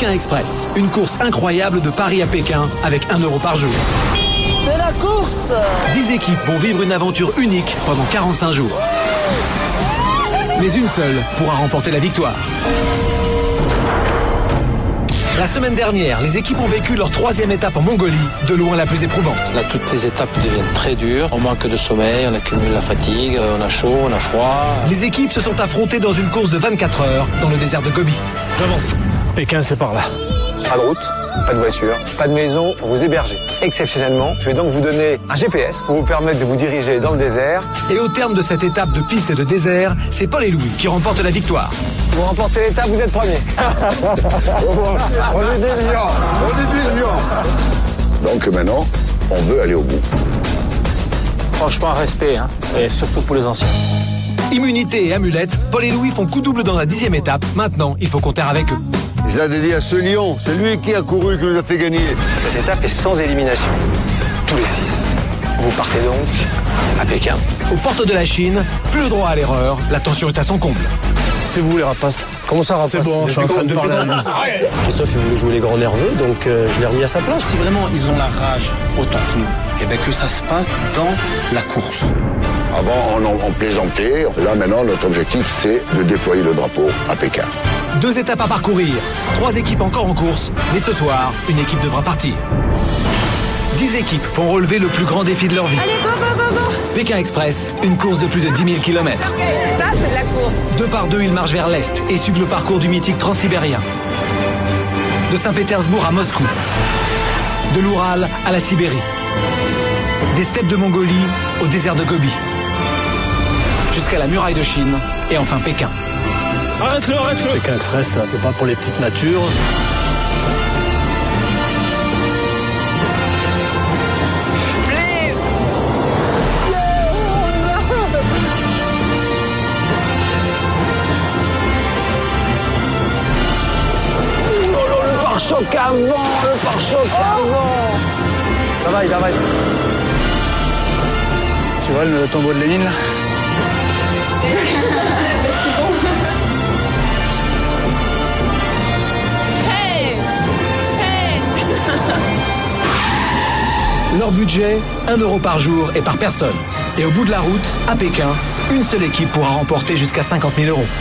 Pékin Express, une course incroyable de Paris à Pékin avec 1 € par jour. C'est la course! 10 équipes vont vivre une aventure unique pendant 45 jours. Mais une seule pourra remporter la victoire. La semaine dernière, les équipes ont vécu leur 3e étape en Mongolie, de loin la plus éprouvante. Là, toutes les étapes deviennent très dures. On manque de sommeil, on accumule la fatigue, on a chaud, on a froid. Les équipes se sont affrontées dans une course de 24 heures dans le désert de Gobi. J'avance. Pékin, c'est par là. Pas de route, pas de voiture, pas de maison pour vous héberger. Exceptionnellement, je vais donc vous donner un GPS pour vous permettre de vous diriger dans le désert. Et au terme de cette étape de piste et de désert, c'est Paul et Louis qui remportent la victoire. Vous remportez l'étape, vous êtes premier. On est des lions, on est des lions. Donc maintenant, on veut aller au bout. Franchement, respect, hein, et surtout pour les anciens. Immunité et amulette, Paul et Louis font coup double dans la 10e étape. Maintenant, il faut compter avec eux. Je l'ai dédié à ce lion, c'est lui qui a couru, qui nous a fait gagner. Cette étape est sans élimination. Tous les 6. Vous partez donc à Pékin. Aux portes de la Chine, plus le droit à l'erreur, la tension est à son comble. C'est vous les rapaces. Comment ça, rapace? C'est bon, je suis en train de parler à lui. Christophe, il voulait jouer les grands nerveux, donc je l'ai remis à sa place. Si vraiment ils ont la rage autant que nous, et bien que ça se passe dans la course. Avant, on plaisantait. Là, maintenant, notre objectif, c'est de déployer le drapeau à Pékin. 2 étapes à parcourir, 3 équipes encore en course, mais ce soir, une équipe devra partir. 10 équipes font relever le plus grand défi de leur vie. Allez, go, go, go, go! Pékin Express, une course de plus de 10 000 km. Ça, c'est de la course. 2 par 2, ils marchent vers l'est et suivent le parcours du mythique transsibérien. De Saint-Pétersbourg à Moscou. De l'Oural à la Sibérie. Des steppes de Mongolie au désert de Gobi. Jusqu'à la muraille de Chine et enfin Pékin. Arrête-le, arrête-le. Pékin Express, ça, c'est pas pour les petites natures. Le pare-choc avant, le pare-choc avant. Ça va, il va. Tu vois le tombeau de Lénine, là? Leur budget, 1 € par jour et par personne. Et au bout de la route, à Pékin, une seule équipe pourra remporter jusqu'à 50 000 €.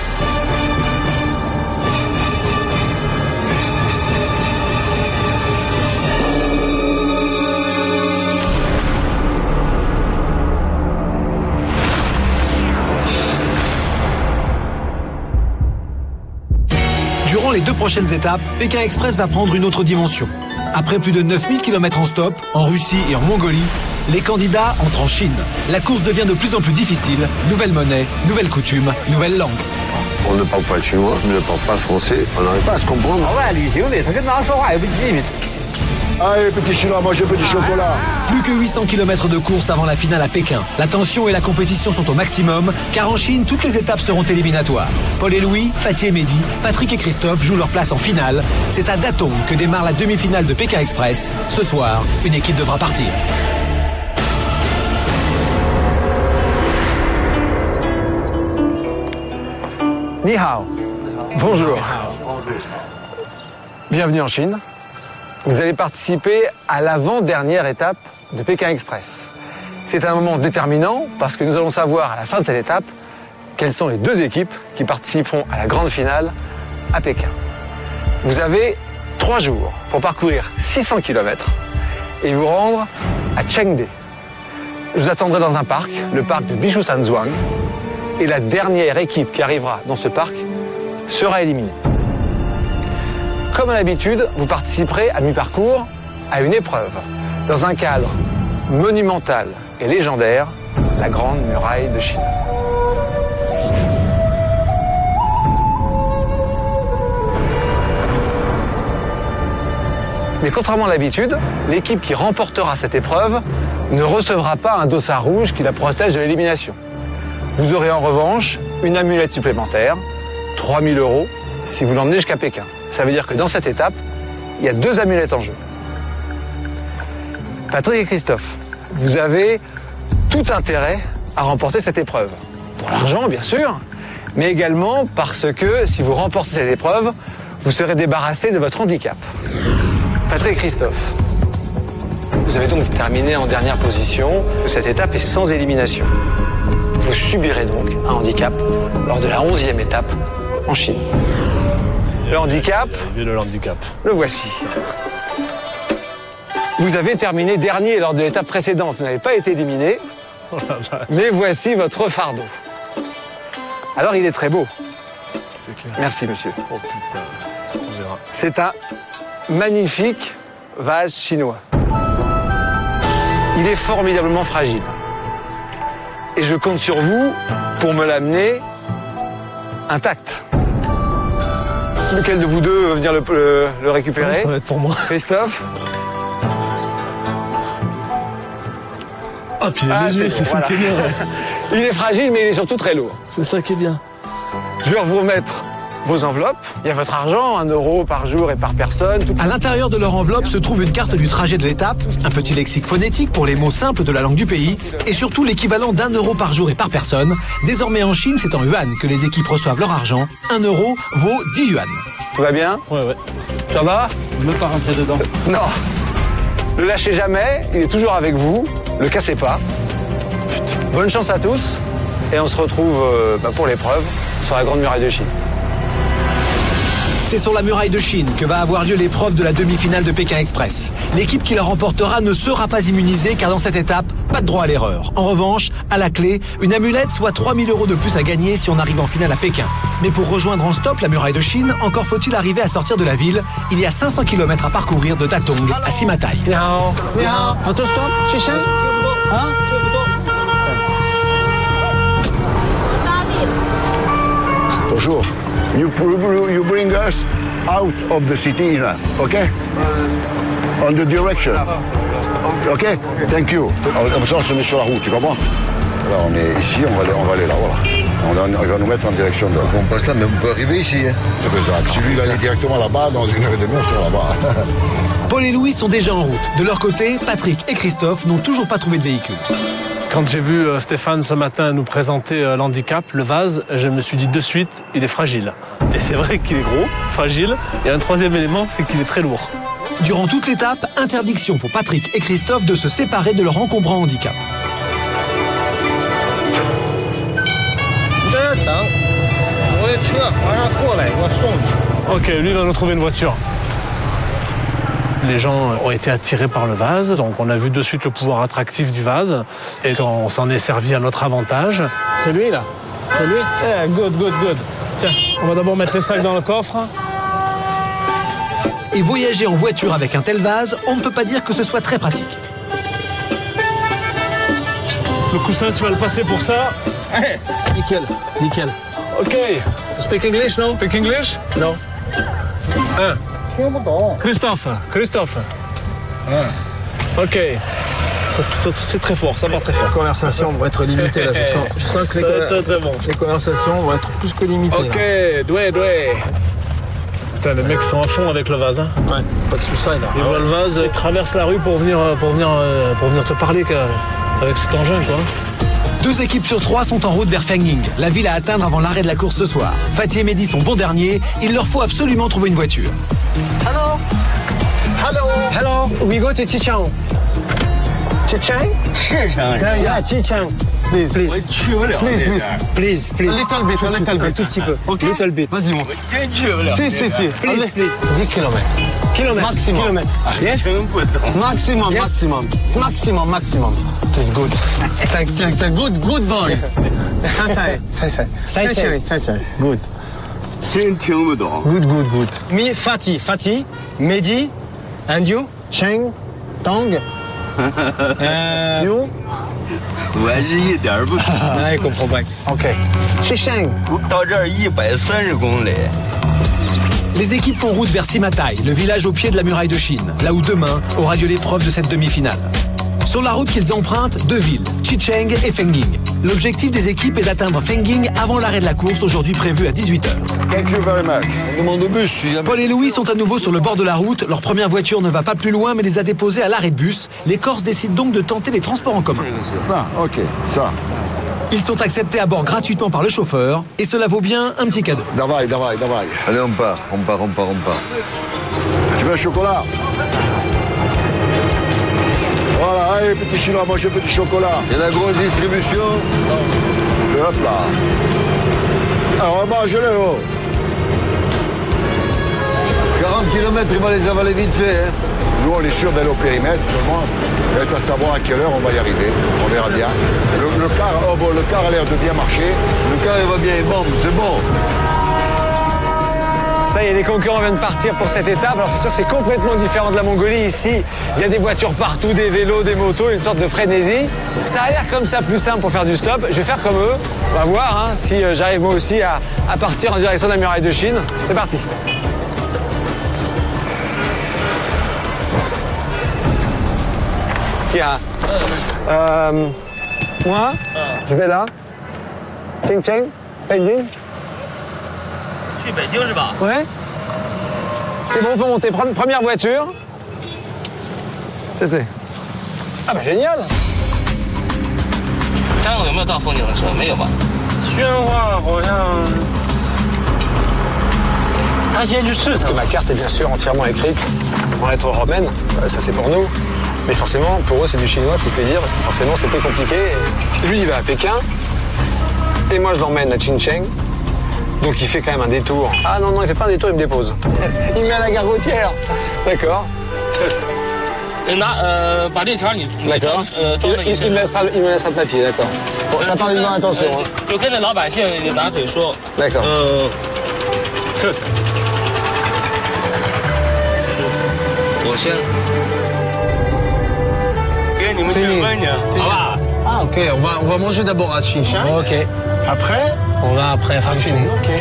Durant les 2 prochaines étapes, Pékin Express va prendre une autre dimension. Après plus de 9000 km en stop, en Russie et en Mongolie, les candidats entrent en Chine. La course devient de plus en plus difficile. Nouvelle monnaie, nouvelles coutumes, nouvelle langue. On ne parle pas le chinois, on ne parle pas le français, on n'arrive pas à se comprendre. Allez, petit chinois, mangez petit chocolat. Plus que 800 km de course avant la finale à Pékin. La tension et la compétition sont au maximum, car en Chine, toutes les étapes seront éliminatoires. Paul et Louis, Fatih et Mehdi, Patrick et Christophe jouent leur place en finale. C'est à Datong que démarre la demi-finale de Pékin Express. Ce soir, une équipe devra partir. Ni hao. Bonjour. Bienvenue en Chine. Vous allez participer à l'avant-dernière étape de Pékin Express. C'est un moment déterminant parce que nous allons savoir à la fin de cette étape quelles sont les 2 équipes qui participeront à la grande finale à Pékin. Vous avez 3 jours pour parcourir 600 km et vous rendre à Chengde. Je vous attendrai dans un parc, le parc de Bichoushanzhuang, et la dernière équipe qui arrivera dans ce parc sera éliminée. Comme à l'habitude, vous participerez à mi-parcours à une épreuve, dans un cadre monumental et légendaire, la Grande Muraille de Chine. Mais contrairement à l'habitude, l'équipe qui remportera cette épreuve ne recevra pas un dossard rouge qui la protège de l'élimination. Vous aurez en revanche une amulette supplémentaire, 3 000 € si vous l'emmenez jusqu'à Pékin. Ça veut dire que dans cette étape, il y a 2 amulettes en jeu. Patrick et Christophe, vous avez tout intérêt à remporter cette épreuve. Pour l'argent, bien sûr, mais également parce que si vous remportez cette épreuve, vous serez débarrassé de votre handicap. Patrick et Christophe, vous avez donc terminé en dernière position. Cette étape est sans élimination. Vous subirez donc un handicap lors de la 11e étape en Chine. Le handicap, Le handicap. le voici. Vous avez terminé dernier lors de l'étape précédente. Vous n'avez pas été éliminé, Oh la vache, mais voici votre fardeau. Alors il est très beau. c'est clair. Merci monsieur. Oh putain, on verra. C'est un magnifique vase chinois. Il est formidablement fragile. Et je compte sur vous pour me l'amener intact. Lequel de vous deux veut venir le récupérer? Ça va être pour moi. Christophe? Ah, puis il est Ah, léger, c'est c'est bon, ça qui est bien. Ouais. Il est fragile, mais il est surtout très lourd. C'est ça qui est bien. Je vais vous remettre vos enveloppes. Il y a votre argent, 1 euro par jour et par personne. À l'intérieur de leur enveloppe se trouve une carte du trajet de l'étape, un petit lexique phonétique pour les mots simples de la langue du pays et surtout l'équivalent d'1 euro par jour et par personne. Désormais en Chine, c'est en yuan que les équipes reçoivent leur argent. 1 euro vaut 10 yuan. Tout va bien? Ouais. Ça va? Même pas rentrer dedans. Non. Ne le lâchez jamais, il est toujours avec vous. Le cassez pas. Bonne chance à tous. Et on se retrouve pour l'épreuve sur la Grande Muraille de Chine. C'est sur la muraille de Chine que va avoir lieu l'épreuve de la demi-finale de Pékin Express. L'équipe qui la remportera ne sera pas immunisée car dans cette étape, pas de droit à l'erreur. En revanche, à la clé, une amulette, soit 3 000 € de plus à gagner si on arrive en finale à Pékin. Mais pour rejoindre en stop la muraille de Chine, encore faut-il arriver à sortir de la ville. Il y a 500 km à parcourir de Datong à Simatai. Auto-stop, Chichen? Hein? Bonjour. You bring us out of the city enough, okay? On the direction. Okay? Thank you. Alors, comme ça, on se met sur la route, tu comprends? Là, on est ici, on va aller là, voilà. On va nous mettre en direction de là. On passe là, mais on peut arriver ici. Hein. C'est faisable. Si lui, il allait directement là-bas, dans 1 heure et demie, on sera là-bas. Paul et Louis sont déjà en route. De leur côté, Patrick et Christophe n'ont toujours pas trouvé de véhicule. Quand j'ai vu Stéphane ce matin nous présenter l'handicap, le vase, je me suis dit de suite, il est fragile. Et c'est vrai qu'il est gros, fragile. Et un troisième élément, c'est qu'il est très lourd. Durant toute l'étape, interdiction pour Patrick et Christophe de se séparer de leur encombrant handicap. Ok, lui va nous trouver une voiture. Les gens ont été attirés par le vase, donc on a vu de suite le pouvoir attractif du vase et on s'en est servi à notre avantage. C'est lui là? C'est lui? Yeah, good. Tiens, on va d'abord mettre les sacs dans le coffre. Et voyager en voiture avec un tel vase, on ne peut pas dire que ce soit très pratique. Le coussin, tu vas le passer pour ça? Nickel. Ok. Speak English, no? Speak English? No. Christophe. Ok. C'est très fort, ça va très fort. Les conversations vont être limitées là. Je sens que les conversations vont être plus que limitées. Ok, là. doué. Putain, les mecs sont à fond avec le vase. Hein. Ouais, pas de suicide. Ils voient le vase, ils traversent la rue pour venir te parler avec cet engin, quoi. 2 équipes sur 3 sont en route vers Fengling, la ville à atteindre avant l'arrêt de la course ce soir. Fatih et Mehdi sont bons derniers, il leur faut absolument trouver une voiture. Hello, we go to Chichang. Chichang? Yeah, Chichang. Please. Un tout petit peu. Okay. Little bit. Vas-y, monte. Si. Please. 10 km. Maximum. Yes? Maximum. It's good. Thank good boy. Sai. Good. 真听不懂。 Good. Me, Fatih, Mehdi, and you? Cheng, Tong. You? 我还是一点儿不懂。 Ah, il comprend pas. OK. Chicheng. 到这儿130公里。 Les équipes font route vers Simatai, le village au pied de la muraille de Chine, là où demain aura lieu l'épreuve de cette demi-finale. Sur la route qu'ils empruntent, 2 villes, Chicheng et Fengling. L'objectif des équipes est d'atteindre Fengling avant l'arrêt de la course, aujourd'hui prévu à 18h. Thank you very much. On demande au bus si jamais... Paul et Louis sont à nouveau sur le bord de la route. Leur première voiture ne va pas plus loin mais les a déposés à l'arrêt de bus. Les Corses décident donc de tenter les transports en commun. Ah, ok, ça. Ils sont acceptés à bord gratuitement par le chauffeur et cela vaut bien un petit cadeau. Davai. Allez, on part. Tu veux un chocolat? Voilà, allez, petit chinois, mangez petit chocolat. Et la grosse distribution? Et hop là. Alors, mange-le, oh. 40 km, il va les avaler vite fait, hein. Nous, on est sûr d'aller au périmètre, seulement. Reste à savoir à quelle heure on va y arriver. On verra bien. Le car a l'air de bien marcher. Le car, il va bien, bon, c'est bon. Ça y est, les concurrents viennent de partir pour cette étape. Alors c'est sûr que c'est complètement différent de la Mongolie. Ici, il y a des voitures partout, des vélos, des motos, une sorte de frénésie. Ça a l'air comme ça plus simple pour faire du stop. Je vais faire comme eux. On va voir hein, si j'arrive moi aussi à partir en direction de la muraille de Chine. C'est parti. Tiens. Moi, je vais là. Cheng Cheng, Beijing. Ouais. C'est bon pour monter. Première voiture. C'est. Ah bah génial. Parce que ma carte est bien sûr entièrement écrite en lettres romaines. Ça c'est pour nous. Mais forcément, pour eux c'est du chinois, c'est plaisir, parce que forcément c'est plus compliqué. Et lui il va à Pékin. Et moi je l'emmène à Xinjiang. Donc il fait quand même un détour. Ah non, il fait pas un détour, il me dépose. Il me met à la gare routière. D'accord. D'accord. Il me laissera le papier, d'accord. Bon, ça parle d'une attention. D'accord. Ah ok, on va manger d'abord à Xinjiang. Ok. Après on va après à Fengting. Ok.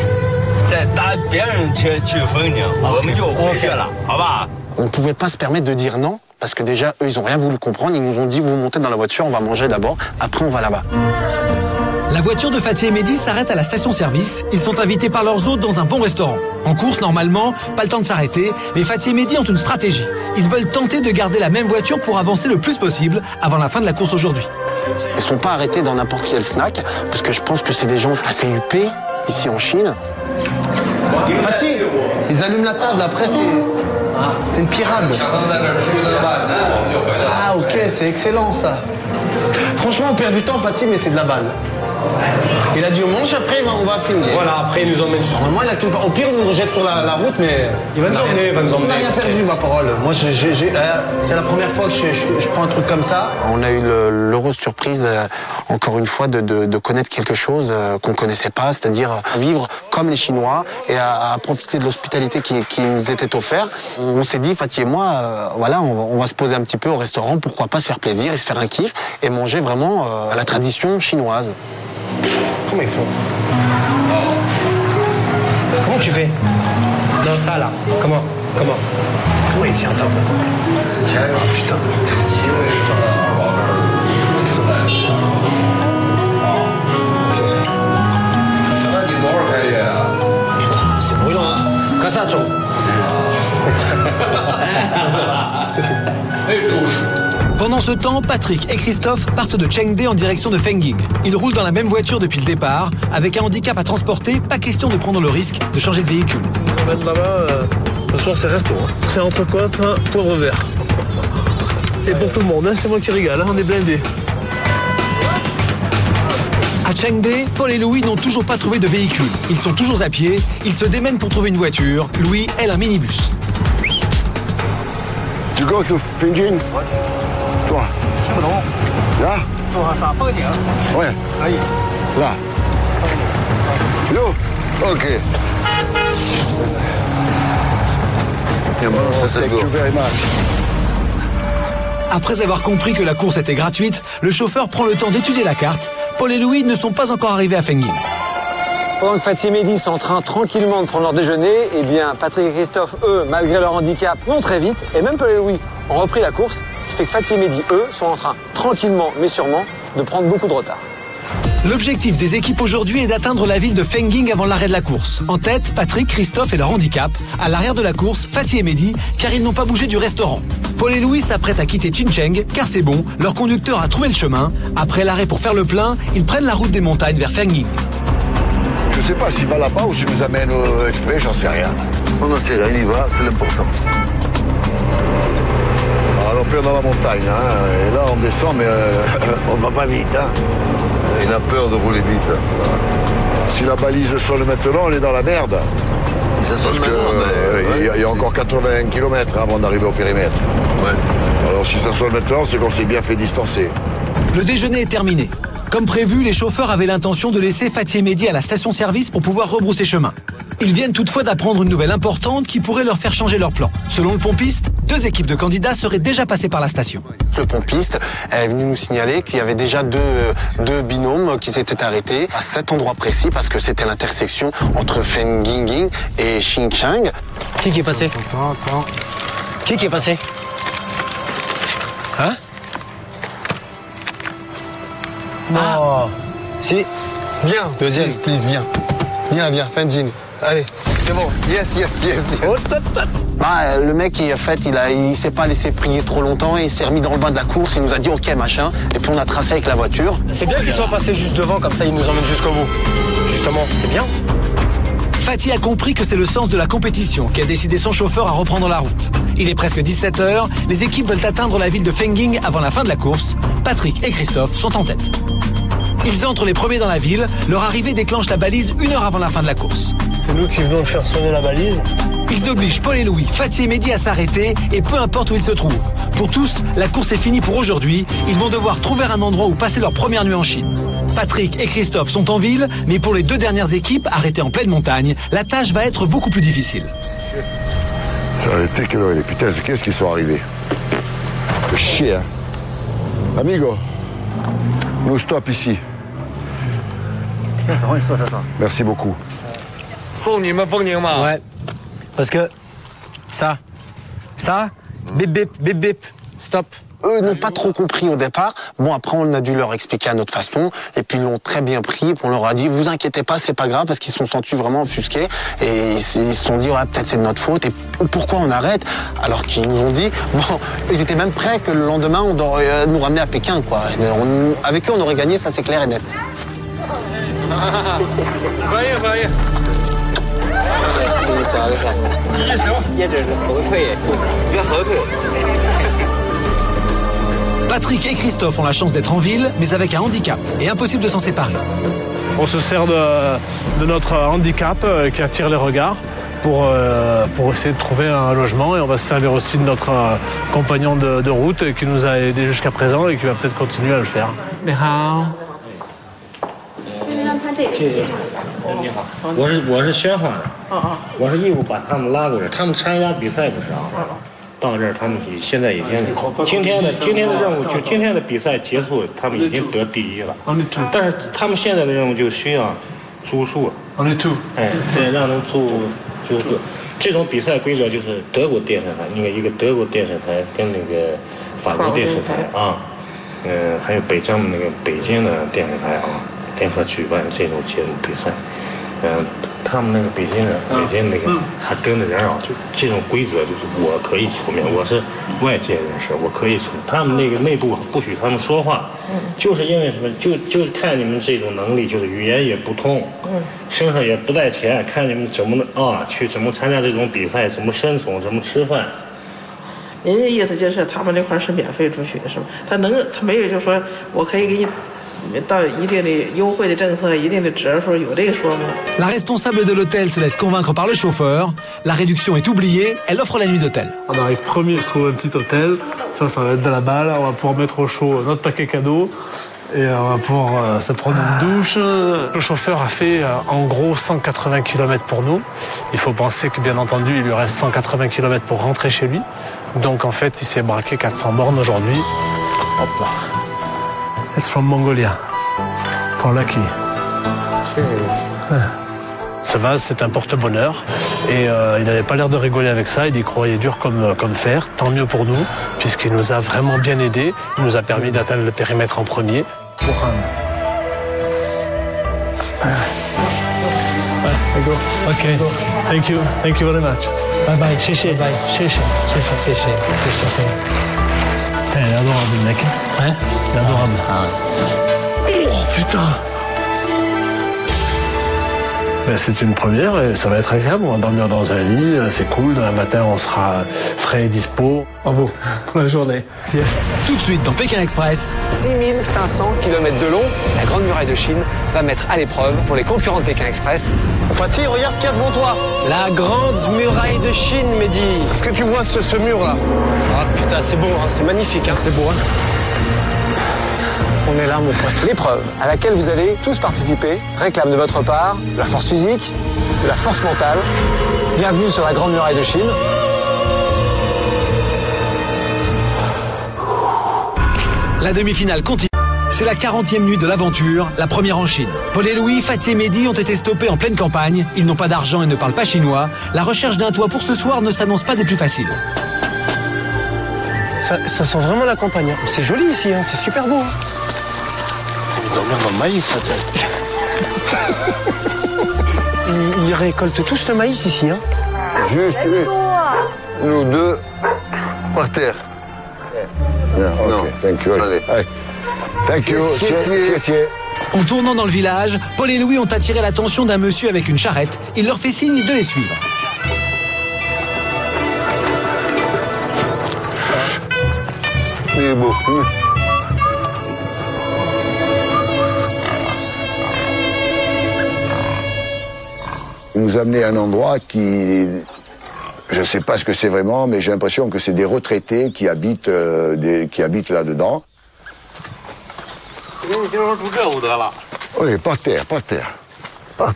On ne pouvait pas se permettre de dire non, parce que déjà, eux, ils n'ont rien voulu comprendre. Ils nous ont dit, vous montez dans la voiture, on va manger d'abord, après on va là-bas. La voiture de Fatih et Mehdi s'arrête à la station-service. Ils sont invités par leurs hôtes dans un bon restaurant. En course, normalement, pas le temps de s'arrêter, mais Fatih et Mehdi ont une stratégie. Ils veulent tenter de garder la même voiture pour avancer le plus possible avant la fin de la course aujourd'hui. Ils ne sont pas arrêtés dans n'importe quel snack, parce que je pense que c'est des gens assez huppés, ici en Chine. Fatih, ils allument la table, après c'est une pirade. Ah ok, c'est excellent ça. Franchement, on perd du temps, Fatih, mais c'est de la balle. Il a dit on mange, après on va finir. Voilà, après il nous emmène sur. Normalement, il a qu'une part. Au pire, il nous rejette sur la route, mais. Il va nous emmener, On n'a rien perdu, ma parole. Moi, c'est la première fois que je prends un truc comme ça. On a eu l'heureuse surprise, encore une fois, de connaître quelque chose qu'on ne connaissait pas, c'est-à-dire vivre comme les Chinois et à profiter de l'hospitalité qui nous était offerte. On s'est dit, Fatih et moi, voilà, on va se poser un petit peu au restaurant, pourquoi pas se faire plaisir et se faire un kiff et manger vraiment à la tradition chinoise. Comment ils font? Comment tu fais? Non, ça là. Comment il tient ça, attends. Ah putain. C'est brûlant, hein. Comme ça, tu Pendant ce temps, Patrick et Christophe partent de Chengde en direction de Fengting. Ils roulent dans la même voiture depuis le départ. Avec un handicap à transporter, pas question de prendre le risque de changer de véhicule. On emmène là-bas, ce soir c'est resto. Hein. C'est entrecôte, poivre vert. Et pour tout le monde, hein, c'est moi qui régale, hein, on est blindés. À Chengde, Paul et Louis n'ont toujours pas trouvé de véhicule. Ils sont toujours à pied, ils se démènent pour trouver une voiture. Louis, elle, un minibus. Tu go to Fengting? Toi. Là? Ouais. Là. Yo. Ok. Thank you very much. Après avoir compris que la course était gratuite, le chauffeur prend le temps d'étudier la carte. Paul et Louis ne sont pas encore arrivés à Fengting. Pendant que Fatih et Mehdi sont en train tranquillement de prendre leur déjeuner, eh bien Patrick et Christophe, eux, malgré leur handicap, vont très vite. Et même Paul et Louis ont repris la course, ce qui fait que Fatih et Mehdi, eux, sont en train, tranquillement mais sûrement, de prendre beaucoup de retard. L'objectif des équipes aujourd'hui est d'atteindre la ville de Fenging avant l'arrêt de la course. En tête, Patrick, Christophe et leur handicap. À l'arrière de la course, Fatih et Mehdi, car ils n'ont pas bougé du restaurant. Paul et Louis s'apprêtent à quitter Chincheng, car c'est bon, leur conducteur a trouvé le chemin. Après l'arrêt pour faire le plein, ils prennent la route des montagnes vers Fenging. Je sais pas s'il va là-bas ou s'il nous amène exprès, j'en sais rien. On n'en sait rien, il y va, c'est l'important. Alors, on est dans la montagne, hein, et là on descend, mais on va pas vite. Hein. Il a peur de rouler vite. Si la balise sonne maintenant, on est dans la merde. Ça sonne Parce maintenant, qu'il y a encore 80 km avant d'arriver au périmètre. Ouais. Alors si ça sonne maintenant, c'est qu'on s'est bien fait distancer. Le déjeuner est terminé. Comme prévu, les chauffeurs avaient l'intention de laisser Fatih et Mehdi à la station-service pour pouvoir rebrousser chemin. Ils viennent toutefois d'apprendre une nouvelle importante qui pourrait leur faire changer leur plan. Selon le pompiste, 2 équipes de candidats seraient déjà passées par la station. Le pompiste est venu nous signaler qu'il y avait déjà deux binômes qui s'étaient arrêtés à cet endroit précis parce que c'était l'intersection entre Fenging et Xinjiang. Qui est passé? Attends. Qui est passé? Hein? Non. Si. Viens. Deuxième. Please, viens. Viens, Fenging. Allez, c'est bon. Yes. Bah, le mec, il s'est pas laissé prier trop longtemps et il s'est remis dans le bain de la course. Il nous a dit OK, machin. Et puis on a tracé avec la voiture. C'est bien qu'ils soient passés juste devant, comme ça ils nous emmènent jusqu'au bout. Justement, c'est bien. Fatih a compris que c'est le sens de la compétition qui a décidé son chauffeur à reprendre la route. Il est presque 17h, les équipes veulent atteindre la ville de Fenging avant la fin de la course. Patrick et Christophe sont en tête. Ils entrent les premiers dans la ville, leur arrivée déclenche la balise 1 heure avant la fin de la course. C'est nous qui venons de faire sonner la balise. Ils obligent Paul et Louis, Fatih et Mehdi à s'arrêter et peu importe où ils se trouvent. Pour tous, la course est finie pour aujourd'hui. Ils vont devoir trouver un endroit où passer leur première nuit en Chine. Patrick et Christophe sont en ville, mais pour les 2 dernières équipes arrêtées en pleine montagne, la tâche va être beaucoup plus difficile. Ça a été quelle heure? Putain, qu'est-ce qu'ils sont arrivés? Que chier, hein. Amigo, nous stop ici. Merci beaucoup. Ouais. Parce que ça, bip bip, bip bip, stop. Eux n'ont pas trop compris au départ. Bon, après, on a dû leur expliquer à notre façon. Et puis, ils l'ont très bien pris. Et puis, on leur a dit, vous inquiétez pas, c'est pas grave, parce qu'ils se sont sentis vraiment offusqués. Et ils se sont dit, ouais, peut-être c'est de notre faute. Et pourquoi on arrête? Alors qu'ils nous ont dit, bon, ils étaient même prêts que le lendemain, on devrait nous ramener à Pékin, quoi. Avec eux, on aurait gagné, ça c'est clair et net. Patrick et Christophe ont la chance d'être en ville, mais avec un handicap et impossible de s'en séparer. On se sert de notre handicap qui attire les regards pour essayer de trouver un logement, et on va se servir aussi de notre compagnon de route qui nous a aidés jusqu'à présent et qui va peut-être continuer à le faire. Ni hao. 我是宣传的，我是义务把他们拉过来，他们参加比赛不少，到这儿他们现在已经今天的任务就今天的比赛结束，他们已经得第1了，但是他们现在的任务就需要住宿，哎，对，让他们住宿。这种比赛规则就是德国电视台，一个德国电视台跟那个法国电视台啊，还有北京的电视台啊。 联合举办这种节目比赛，他们那个北京那个他跟着人啊，就这种规则就是我可以出面，我是外界人士，我可以出。他们那个内部不许他们说话，就是因为什么？就看你们这种能力，就是语言也不通，身上也不带钱，看你们怎么去怎么参加这种比赛，怎么生存，怎么吃饭。 您的意思就是他们这块是免费出去的，是吗？他没有就说我可以给你。 到一定的优惠的政策，一定的折数，有这个说吗？ La responsable de l'hôtel se laisse convaincre par le chauffeur. La réduction est oubliée. Elle offre la nuit d'hôtel. On arrive premier, se trouve un petit hôtel. Ça va être de la balle. On va pouvoir mettre au chaud notre paquet cadeau. Et on va pouvoir se prendre une douche. Le chauffeur a fait en gros 180 km pour nous. Il faut penser que bien entendu, il lui reste 180 km pour rentrer chez lui. Donc en fait, il s'est braqué 400 bornes aujourd'hui. Hop là. It's from Mongolia. For Lucky. Ce vase, c'est un porte-bonheur. Et il n'avait pas l'air de rigoler avec ça. Il y croyait dur comme fer. Tant mieux pour nous, puisqu'il nous a vraiment bien aidés. Il nous a permis d'atteindre le périmètre en premier. Ok. Thank you very much. Bye bye. Chéché. Bye. Chéché. Il est adorable, le mec. Hein? Il est adorable. Oh putain. Ben, c'est une première et ça va être agréable. On va dormir dans un lit, c'est cool. Demain matin, on sera frais et dispo. Bravo pour la journée. Yes. Tout de suite dans Pékin Express. 6500 km de long, la Grande Muraille de Chine va mettre à l'épreuve pour les concurrents de Pékin Express. Fatih, regarde ce qu'il y a devant toi. La Grande Muraille de Chine, Mehdi. Est-ce que tu vois ce mur-là? Ah putain, c'est beau, hein, c'est magnifique, hein, c'est beau. Hein. On est là, mon pote. L'épreuve à laquelle vous allez tous participer réclame de votre part de la force physique, de la force mentale. Bienvenue sur la Grande Muraille de Chine. La demi-finale continue. C'est la 40e nuit de l'aventure, la première en Chine. Paul et Louis, Fatih et Mehdi ont été stoppés en pleine campagne. Ils n'ont pas d'argent et ne parlent pas chinois. La recherche d'un toit pour ce soir ne s'annonce pas des plus faciles. Ça sent vraiment la campagne. C'est joli ici, hein, c'est super beau. On dormir dans le maïs, Fatih. Ils récoltent tous le maïs ici. Hein. Juste nous deux par terre. Non, thank you. Allez. Thank you. En tournant dans le village, Paul et Louis ont attiré l'attention d'un monsieur avec une charrette. Il leur fait signe de les suivre. Il est beau. Il nous a amené à un endroit qui... Je ne sais pas ce que c'est vraiment, mais j'ai l'impression que c'est des retraités qui habitent là-dedans. Oui, par terre. Par terre, pas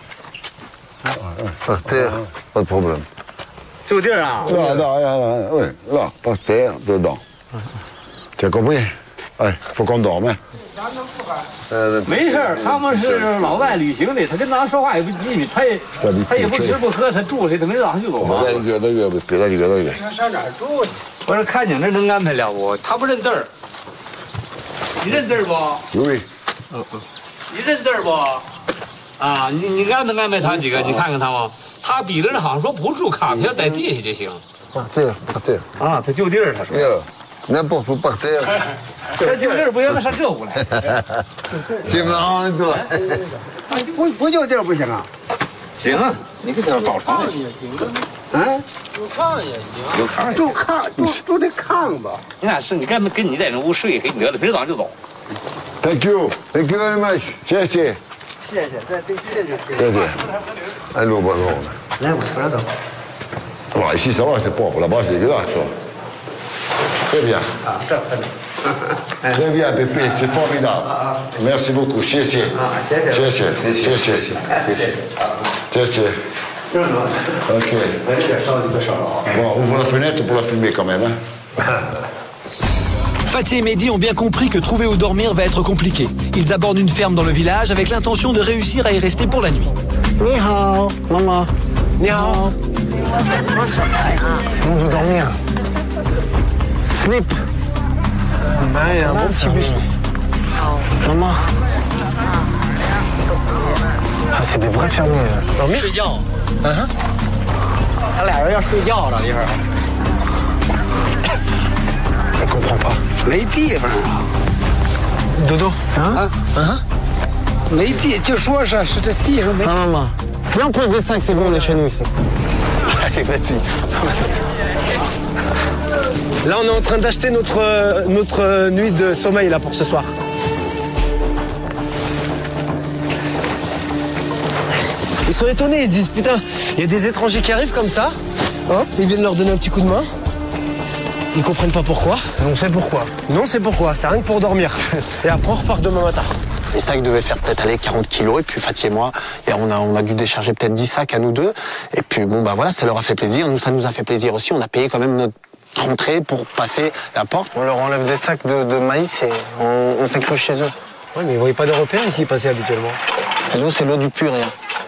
de problème. Non, oui, là, par terre, dedans. Tu as compris? Ouais, faut qu'on dorme, hein. 没事，他们是老外旅行的，他跟咱说话也不机密，他也不吃不喝，他住下他没让他就走了。上哪儿住去？我说看景这能安排了不？他不认字儿，你认字儿不？ oui。 你认字儿不？啊，你安排他几个？你看看他吗？他比着好像说不住炕，他要在地下就行。 par terre。 啊，他就地儿，他说。 n'importe où par terre。 他就地儿不行，他上这屋来。 C'est marrant toi。 不就地儿不行啊？行啊，你给他搞床也行啊。住炕也行。有炕。住这炕吧。你俩是你跟你在这屋睡黑得了，明儿早上就走。 Thank you very much。谢谢。 谢谢，谢谢。Allô, bonjour。 来，我扶着走。 Bon, ici ça va, c'est propre. Là-bas c'est dégueulasse. Très bien. Très bien, Pépé, c'est formidable. Merci beaucoup. Chéché. Ok. Bon, ouvre la fenêtre pour la filmer quand même. Hein. Fatih et Mehdi ont bien compris que trouver où dormir va être compliqué. Ils abordent une ferme dans le village avec l'intention de réussir à y rester pour la nuit. Ni hao, maman. Ni hao. On veut dormir. Sleep. Il y a un bon petit bus. Maman. Ah, c'est des vrais fermiers. Dormir? 睡觉。他俩人要睡觉了，一会儿。 On comprend pas. 没地方啊。 Dodo. Hein? 没地，就说是这地上没。 Maman. Viens, on pose des sacs, c'est bon, on est chez nous ici. Allez, vas-y. Là, on est en train d'acheter notre nuit de sommeil là pour ce soir. Ils sont étonnés, ils se disent putain, il y a des étrangers qui arrivent comme ça, hein, ils viennent leur donner un petit coup de main. Ils comprennent pas pourquoi. On sait pourquoi. Non, c'est pourquoi, c'est rien que pour dormir. Et après, on repart demain matin. Les sacs devaient faire peut-être aller 40 kilos, et puis Fatih et moi, on a dû décharger peut-être 10 sacs à nous deux. Et puis bon, bah voilà, ça leur a fait plaisir. Nous, ça nous a fait plaisir aussi. On a payé quand même notre rentrée pour passer la porte. On leur enlève des sacs de maïs et on s'est cru chez eux. Ouais, mais ils voyaient pas d'Européens ici passer habituellement. Et l'eau, c'est l'eau du Purée.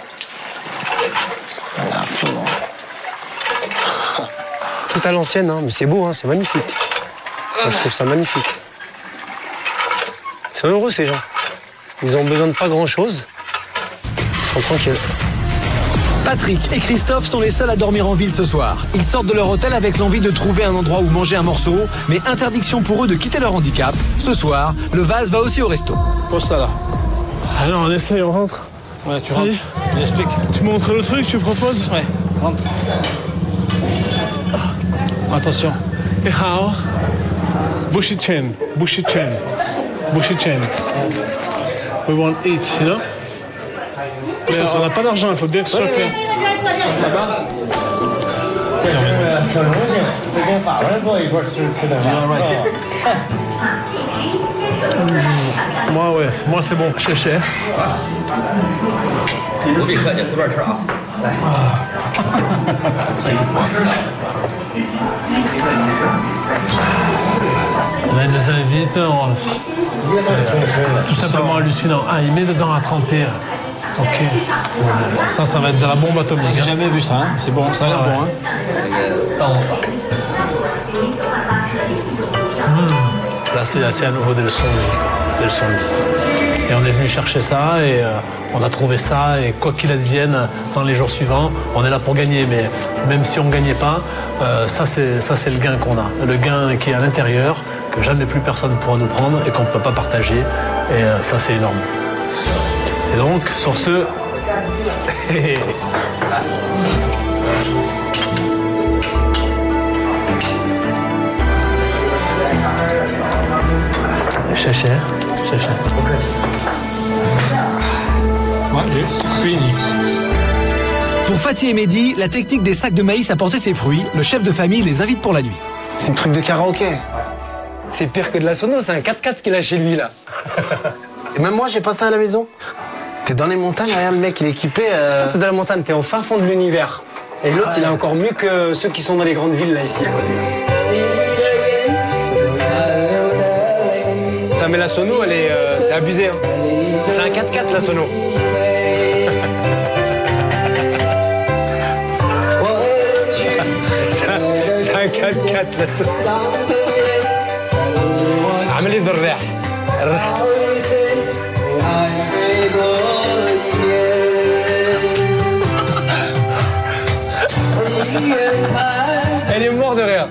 Tout à l'ancienne, hein, mais c'est beau, hein, c'est magnifique. Moi, je trouve ça magnifique. Ils sont heureux, ces gens. Ils ont besoin de pas grand-chose. sont tranquilles. Patrick et Christophe sont les seuls à dormir en ville ce soir. Ils sortent de leur hôtel avec l'envie de trouver un endroit où manger un morceau, mais interdiction pour eux de quitter leur handicap. Ce soir, le vase va aussi au resto. Pose ça là. Alors on essaye, on rentre. Ouais, tu rentres. Tu l'expliques. Tu montres le truc, tu proposes? Ouais, rentre. Attention. Et how? Bushy chin, bushy chin, bushy chin. We want eat, you know? Mais on n'a pas d'argent, il faut bien que ce soit clair. Moi, ouais, moi c'est bon, cher. Là, il nous invite, tout simplement hallucinant. Ah, il met dedans à tremper. Ok. Ça va être de la bombe atomique. J'ai jamais vu ça, hein. C'est bon, ça a l'air bon. Hein. Là, c'est à nouveau des leçons de vie. Et on est venu chercher ça et on a trouvé ça. Et quoi qu'il advienne dans les jours suivants, on est là pour gagner. Mais même si on ne gagnait pas, ça c'est le gain qu'on a. Le gain qui est à l'intérieur, que jamais plus personne ne pourra nous prendre et qu'on ne peut pas partager. Et ça, c'est énorme. Et donc, sur ce... Cher. Fini. Pour Fatih et Mehdi, la technique des sacs de maïs a porté ses fruits. Le chef de famille les invite pour la nuit. C'est un truc de karaoké. C'est pire que de la sono, c'est un 4x4 qu'il a chez lui, là. Et même moi, j'ai pas ça à la maison. T'es dans les montagnes, regarde le mec, il est équipé. T'es dans la montagne, t'es au fin fond de l'univers. Et l'autre, il est encore mieux que ceux qui sont dans les grandes villes, là, ici, à côté. Putain, mais la sono, c'est abusé, hein. C'est un 4x4, la sono. C'est un 4x4, la sono. عملي ذا الريح. Elle est morte de rire.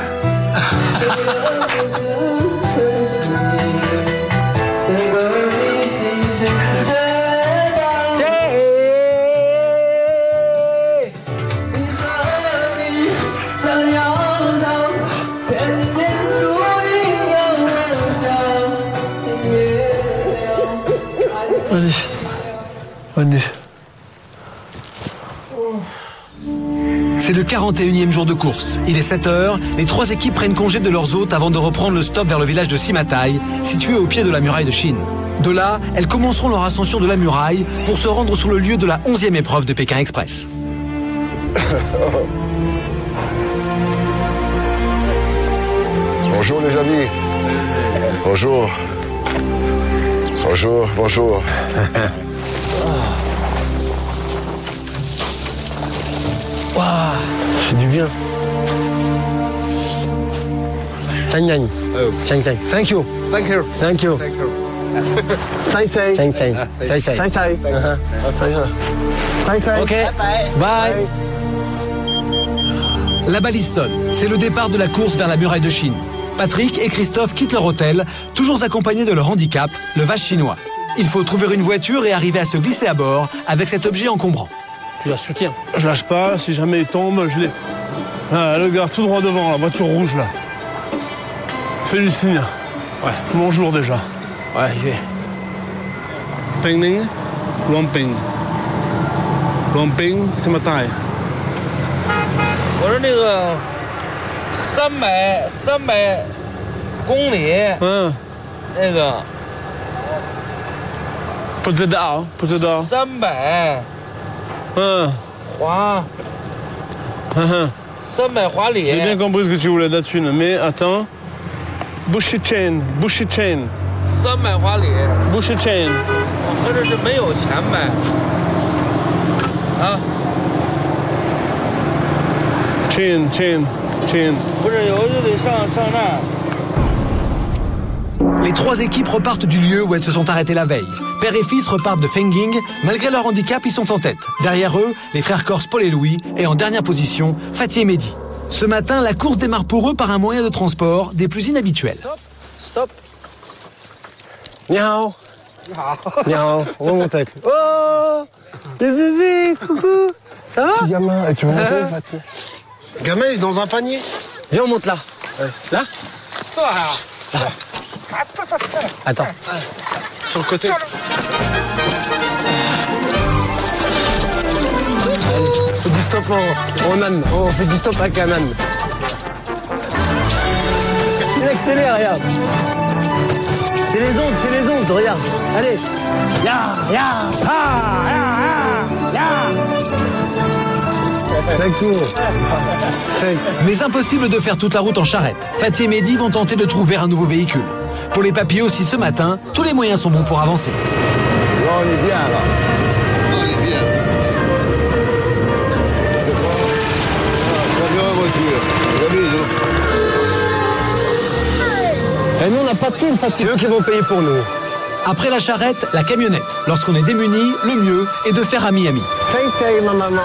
C'est le 41e jour de course. Il est 7h. Les trois équipes prennent congé de leurs hôtes avant de reprendre le stop vers le village de Simatai, situé au pied de la muraille de Chine. De là, elles commenceront leur ascension de la muraille pour se rendre sur le lieu de la 11e épreuve de Pékin Express. Bonjour les amis. Bonjour. Bonjour. Waouh, c'est du bien. Thank you. Ok, bye. La balise sonne. C'est le départ de la course vers la muraille de Chine. Patrick et Christophe quittent leur hôtel, toujours accompagnés de leur handicap, le vase chinois. Il faut trouver une voiture et arriver à se glisser à bord avec cet objet encombrant. Tu la soutiens. Je lâche pas, si jamais il tombe, je l'ai. Ah, le gars tout droit devant, la voiture rouge là. Fais du signe. Ouais. Bonjour déjà. Ouais, j'y vais. Pingling, Lumping. Lumping, c'est ma taille. 我说那个300公里，那个不知道 300，华，300华里。 J'ai bien compris ce que tu voulais de la thune, mais attends. Bushy chain. 300华里。 Bushy chain。 合着是没有钱呗？啊。 chain。 不是，有就得上那儿。 Les 3 équipes repartent du lieu où elles se sont arrêtées la veille. Père et fils repartent de Fenging. Malgré leur handicap, ils sont en tête. Derrière eux, les frères corses Paul et Louis. Et en dernière position, Fatih et Mehdi. Ce matin, la course démarre pour eux par un moyen de transport des plus inhabituels. Stop. Ni hao. Ni hao. On remonte avec lui. Oh, le bébé, coucou. Ça va? Petit gamin, et tu veux monter, Fatih? Gamin, il est dans un panier. Viens, on monte là. Ouais. Là? Là. Attends. Sur le côté. Faut du stop en âne. On fait du stop avec un âne. Il accélère, regarde. C'est les ondes, regarde. Allez. Ya, ya, ha, ya, ya, ya. D'accord. Mais impossible de faire toute la route en charrette. Fatih et Mehdi vont tenter de trouver un nouveau véhicule. Pour les papilles aussi ce matin, tous les moyens sont bons pour avancer. Là, on est bien, là. On est bien. Et nous, on n'a pas de thunes, Fatih. C'est eux qui vont payer pour nous. Après la charrette, la camionnette. Lorsqu'on est démuni, le mieux est de faire ami-ami. C'est ma maman.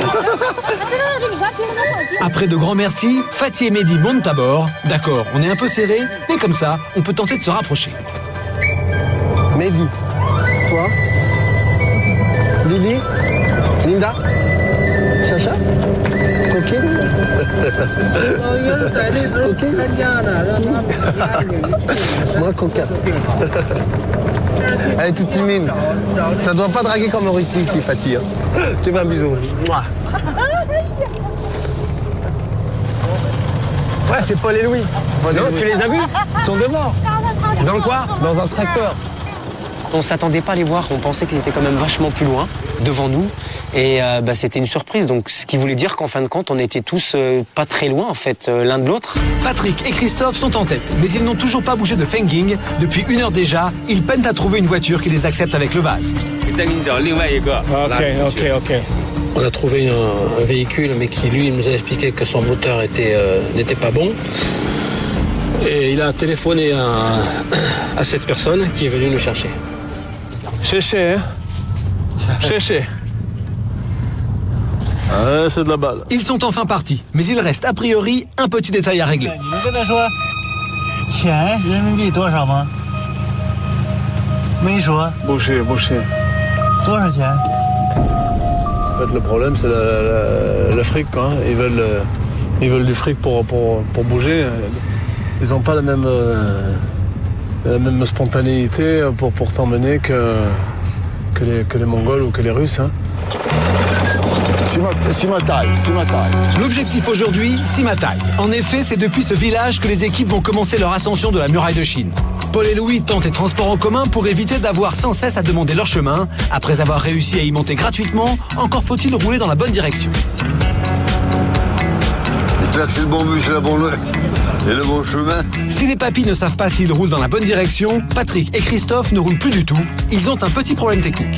Après de grands merci, Fatih et Mehdi montent à bord. D'accord, on est un peu serré, mais comme ça, on peut tenter de se rapprocher. Mehdi, toi, Lily, Linda, Chacha, Coquine, Coquine, moi Coquin. Elle est toute timide. Ça doit pas draguer comme en Russie ici, Fatih. Tu fais un bisou. Mouah. Ouais, c'est Paul et Louis. Non, tu les as vus? Ils sont devant. Dans quoi? Dans un tracteur. On s'attendait pas à les voir, on pensait qu'ils étaient quand même vachement plus loin, devant nous. Et c'était une surprise, donc ce qui voulait dire qu'en fin de compte, on était tous pas très loin, en fait, l'un de l'autre. Patrick et Christophe sont en tête, mais ils n'ont toujours pas bougé de Fenging. Depuis 1 heure déjà, ils peinent à trouver une voiture qui les accepte avec le vase. Ok. On a trouvé un véhicule, mais qui, lui, nous a expliqué que son moteur n'était pas bon. Et il a téléphoné à cette personne qui est venue nous chercher. Chéché, hein? Chéché. Ah, c'est de la balle. Ils sont enfin partis, mais il reste a priori un petit détail à régler. Boucher. En fait, le problème, c'est le fric, quoi. Ils veulent du fric pour bouger. Ils n'ont pas la même spontanéité pour t'emmener que les Mongols ou que les Russes. Hein. Simatai. L'objectif aujourd'hui, Simatai. En effet, c'est depuis ce village que les équipes vont commencer leur ascension de la muraille de Chine. Paul et Louis tentent les transports en commun pour éviter d'avoir sans cesse à demander leur chemin. Après avoir réussi à y monter gratuitement, encore faut-il rouler dans la bonne direction. J'espère que c'est le bon bus, la bonne et le bon chemin. Si les papis ne savent pas s'ils roulent dans la bonne direction, Patrick et Christophe ne roulent plus du tout. Ils ont un petit problème technique.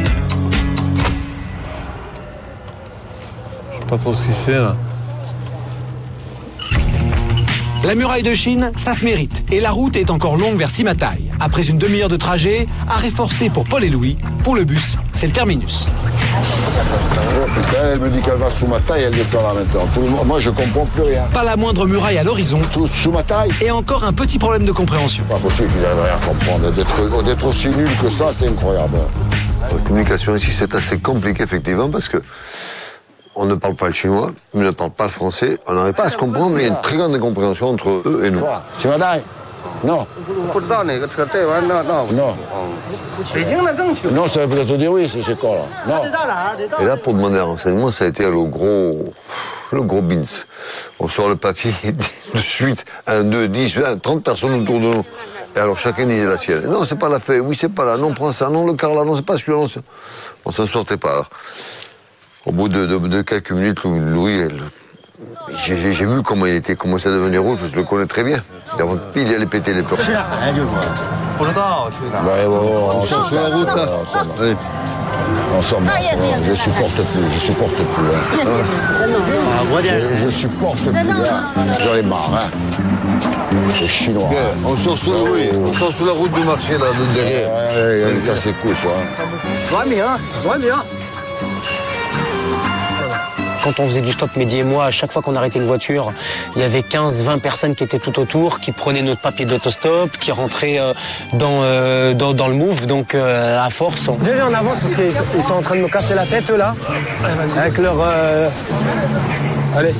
Pas trop ce qu'il fait là. La muraille de Chine, ça se mérite. Et la route est encore longue vers Simatai. Après une demi-heure de trajet, arrêt forcé pour Paul et Louis. Pour le bus, c'est le terminus. Elle me dit qu'elle va sous ma taille, elle descend là maintenant. Moi, je comprends plus rien. Pas la moindre muraille à l'horizon. Sous ma taille. Et encore un petit problème de compréhension. Pas possible qu'ils n'arrivent rien à comprendre. D'être aussi nul que ça, c'est incroyable. La communication ici, c'est assez compliqué, effectivement, parce que on ne parle pas le chinois, on ne parle pas le français, on n'arrive pas à se comprendre, mais il y a une très grande incompréhension entre eux et nous. C'est madame? Non. Non, ça veut peut-être dire oui, c'est quoi là? Non. Et là, pour demander un renseignement, ça a été le gros bins. On sort le papier de suite, 1, 2, 10, 20, 30 personnes autour de nous. Et alors chacun disait la sienne. Non, c'est pas la fée, oui, c'est pas là, non, prends ça, non, le car là, non, c'est pas celui-là, non. On s'en sortait pas. Alors. Au bout de quelques minutes, Louis, j'ai vu comment il était commencé à devenir rouge, je le connais très bien. Avant pile, il allait péter les plombs. On se fait la route là. Ensemble. Je supporte plus. Je supporte plus. Je supporte plus. J'en ai marre. C'est chinois. On sort sur la route du marché, là, de derrière. Il casse les couilles, ça. Quand on faisait du stop, Mehdi et moi, à chaque fois qu'on arrêtait une voiture, il y avait 15-20 personnes qui étaient tout autour, qui prenaient notre papier d'autostop, qui rentraient dans le move. Donc, à force, on... Venez en avance parce qu'ils sont en train de me casser la tête, eux, là. Avec leur... Allez.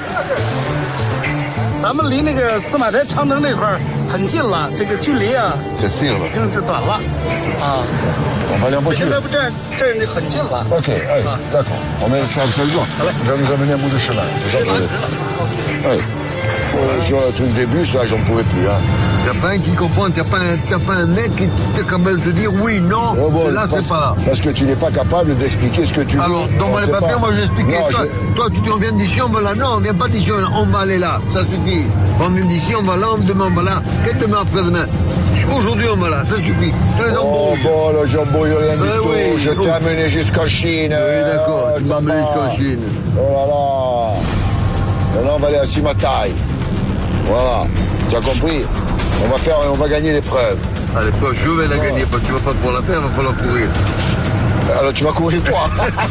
咱们离那个司马台长城那块很近了，这个距离啊，就短了啊。现在不这很近了。 OK, allez, d'accord. On met ça le jour. Je vais nous amener un bout de chemin. C'est ça. Oui. Sur le truc début, ça, j'en pouvais plus. Hein. T'as pas un qui comprend, t'as pas un mec qui est capable de te dire oui, non, c'est là, c'est pas là. Parce que tu n'es pas capable d'expliquer ce que tu veux. Alors, dans les papiers, moi j'ai expliqué. Toi, tu dis on vient d'ici, on va là. Non, on vient pas d'ici, on va aller là. Ça suffit. On vient d'ici, on va là, demain on va là. Qu'est-ce que demain après-demain? Aujourd'hui on va là, ça suffit. Tu les embrouilles. Oh bon, là j'embrouille rien du tout. Oui, je t'ai amené jusqu'à Chine. Oui, d'accord, tu m'as amené jusqu'à Chine. Oh là là. Maintenant on va aller à Simatai. Voilà, tu as compris? On va gagner l'épreuve. À l'épreuve, je vais la gagner, parce que tu vas pas pour la faire, il va falloir courir. Alors tu vas courir toi.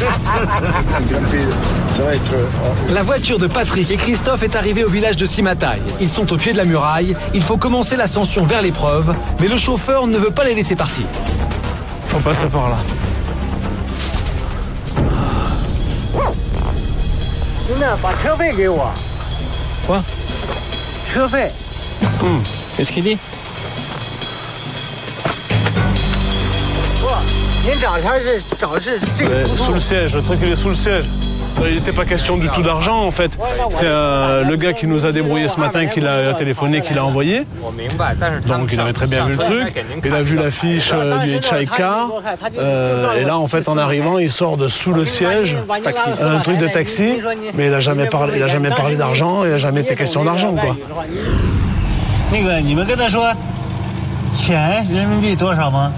Ça va être... La voiture de Patrick et Christophe est arrivée au village de Simatai. Ils sont au pied de la muraille, il faut commencer l'ascension vers l'épreuve, mais le chauffeur ne veut pas les laisser partir. Faut passer par là. Quoi? Qu'est-ce qu'il dit? Sous le siège, le truc il est sous le siège. Il n'était pas question du tout d'argent en fait. C'est le gars qui nous a débrouillé ce matin, qui l'a téléphoné, qui l'a envoyé. Donc il avait très bien vu le truc. Il a vu l'affiche du Hitchhike Car. Et là en fait en arrivant, il sort de sous le siège un truc de taxi. Mais il n'a jamais parlé d'argent, il n'a jamais été question d'argent quoi. 那个，你们跟他说，钱人民币多少吗？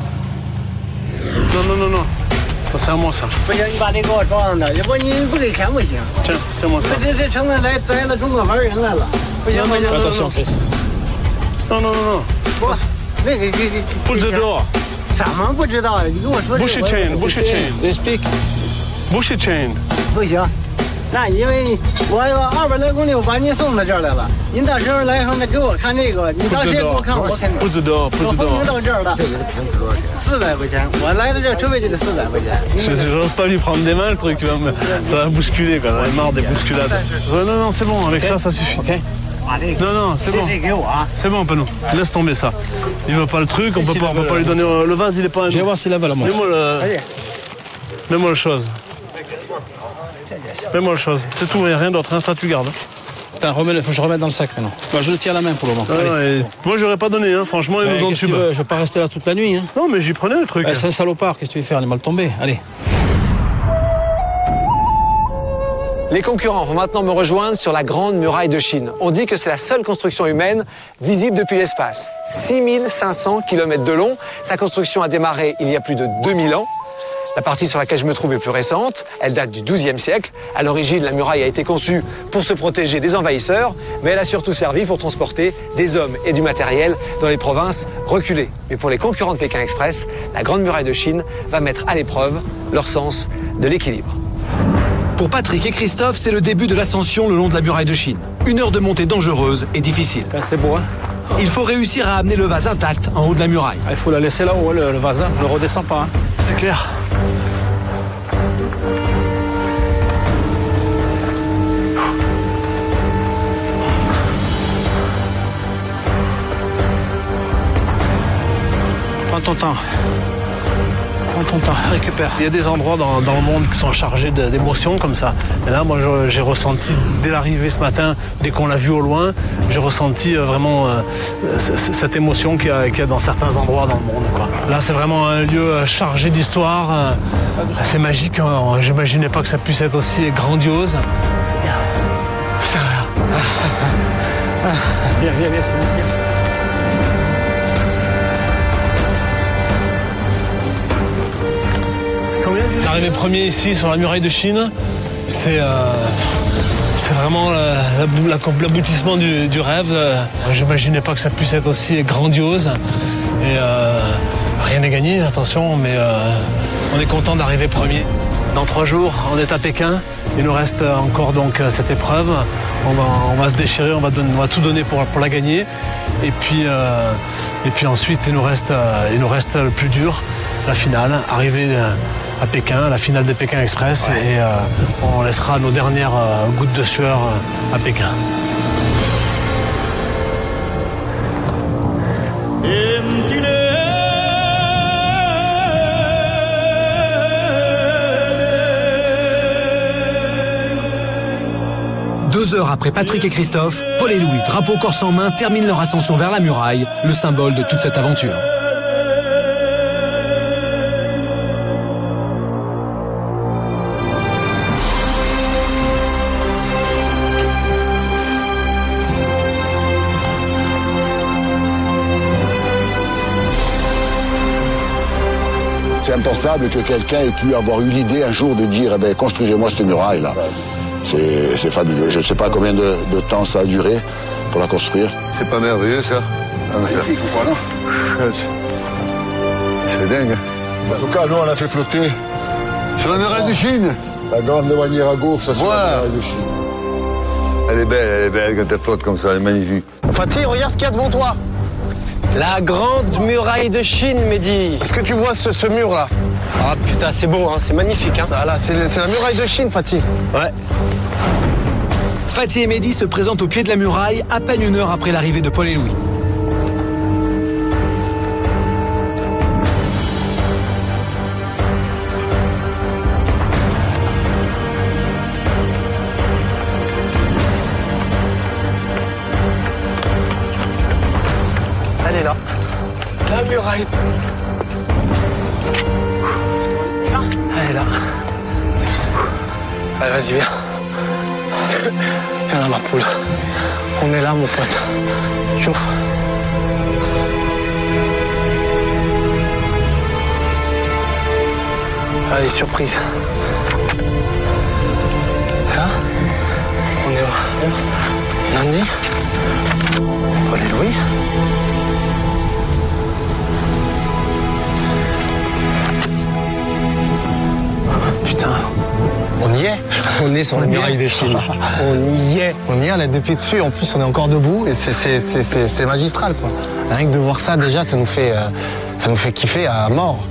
Non. C'est à moi ça. 不行，你把这给我装上点，要不你不给钱不行。 这么ça. 这成了来了中国玩人来了。不行不行。 Attention, Chris. Non. 不，那个不知道。 什么不知道呀？你跟我说这。 Bullshit chain. They speak. Bullshit chain. 不行。 那因为我200来公里，我把你送到这儿来了。您到时候来后，那给我看这个，你到时候给我看，我肯定。 不知道。 我欢迎到这儿了。这个平时多少钱？400块钱。我来到这儿车费就得400块钱。 J'ose pas lui prendre des mains, le truc, ça va bousculer, quoi. J'en ai marre des bousculades. Non, c'est bon, avec ça suffit. Ok. Non, c'est bon. C'est bon, Panou. Laisse tomber ça. Il veut pas le truc, on peut pas lui donner le vase, il est pas un. Je vais voir s'il a la montre. Mets-moi le chose. Mets-moi le chose. C'est tout, et rien d'autre, hein, ça tu gardes. Attends, faut que je remette dans le sac maintenant. Bah, je le tiens à la main pour le moment. Moi j'aurais pas donné, hein. Franchement, ils nous ont tué. Je vais pas rester là toute la nuit. Hein. Non, mais j'y prenais le truc. C'est un salopard, qu'est-ce que tu veux faire? Il est mal tombé. Allez. Les concurrents vont maintenant me rejoindre sur la Grande Muraille de Chine. On dit que c'est la seule construction humaine visible depuis l'espace. 6500 km de long. Sa construction a démarré il y a plus de 2000 ans. La partie sur laquelle je me trouve est plus récente, elle date du XIIe siècle. À l'origine, la muraille a été conçue pour se protéger des envahisseurs, mais elle a surtout servi pour transporter des hommes et du matériel dans les provinces reculées. Mais pour les concurrents de Pékin Express, la Grande Muraille de Chine va mettre à l'épreuve leur sens de l'équilibre. Pour Patrick et Christophe, c'est le début de l'ascension le long de la muraille de Chine. Une heure de montée dangereuse et difficile. C'est beau, hein? Il faut réussir à amener le vase intact en haut de la muraille. Il faut la laisser là-haut, le vase, ne redescend pas. Hein. C'est clair. Prends ton temps. Récupère. Il y a des endroits dans le monde qui sont chargés d'émotions comme ça. Et là, moi, j'ai ressenti, dès l'arrivée ce matin, dès qu'on l'a vu au loin, j'ai ressenti vraiment cette émotion qu'il y a dans certains endroits dans le monde, quoi. Là, c'est vraiment un lieu chargé d'histoire. C'est magique. Hein. J'imaginais pas que ça puisse être aussi grandiose. C'est bien. Putain. Viens, c'est bien. Combien? d'arriver premier ici sur la muraille de Chine, c'est vraiment l'aboutissement du rêve. Je n'imaginais pas que ça puisse être aussi grandiose. Et rien n'est gagné, attention, mais on est content d'arriver premier. Dans 3 jours, on est à Pékin. Il nous reste encore donc cette épreuve. On va se déchirer, on va tout donner pour la gagner. Et puis ensuite, il nous reste le plus dur, la finale, arriver à Pékin, la finale de Pékin Express. Ouais. Et on laissera nos dernières gouttes de sueur à Pékin. Deux heures après Patrick et Christophe, Paul et Louis, drapeau corse en main, terminent leur ascension vers la muraille, le symbole de toute cette aventure. C'est impensable que quelqu'un ait pu avoir eu l'idée un jour de dire eh « construisez-moi cette muraille-là ». C'est fabuleux. Je ne sais pas combien de temps ça a duré pour la construire. C'est pas merveilleux, ça? Magnifique, voilà. C'est dingue. En tout cas, nous, on l'a fait flotter. Sur la muraille de Chine. La grande bannière à gauche, ça, sur la muraille de Chine. Elle est belle quand elle flotte comme ça, elle est magnifique. Fatih, regarde ce qu'il y a devant toi. La grande muraille de Chine, Mehdi. Est-ce que tu vois ce mur-là? Ah putain, c'est beau, hein, c'est magnifique. Hein. Ah là, c'est la muraille de Chine, Fatih. Ouais. Fatih et Mehdi se présentent au pied de la muraille à peine 1 heure après l'arrivée de Paul et Louis. Elle est là. La muraille. Elle est là. Allez, vas-y, viens. Viens là, ma poule. On est là, mon pote. Chouf. Allez, surprise. Là, on est où? Lundi. Paul et Louis. Putain, on y est. On est sur la muraille de Chine. On y est. On y est, on est depuis dessus. En plus, on est encore debout et c'est magistral, quoi. Rien que de voir ça, déjà, ça nous fait kiffer à mort.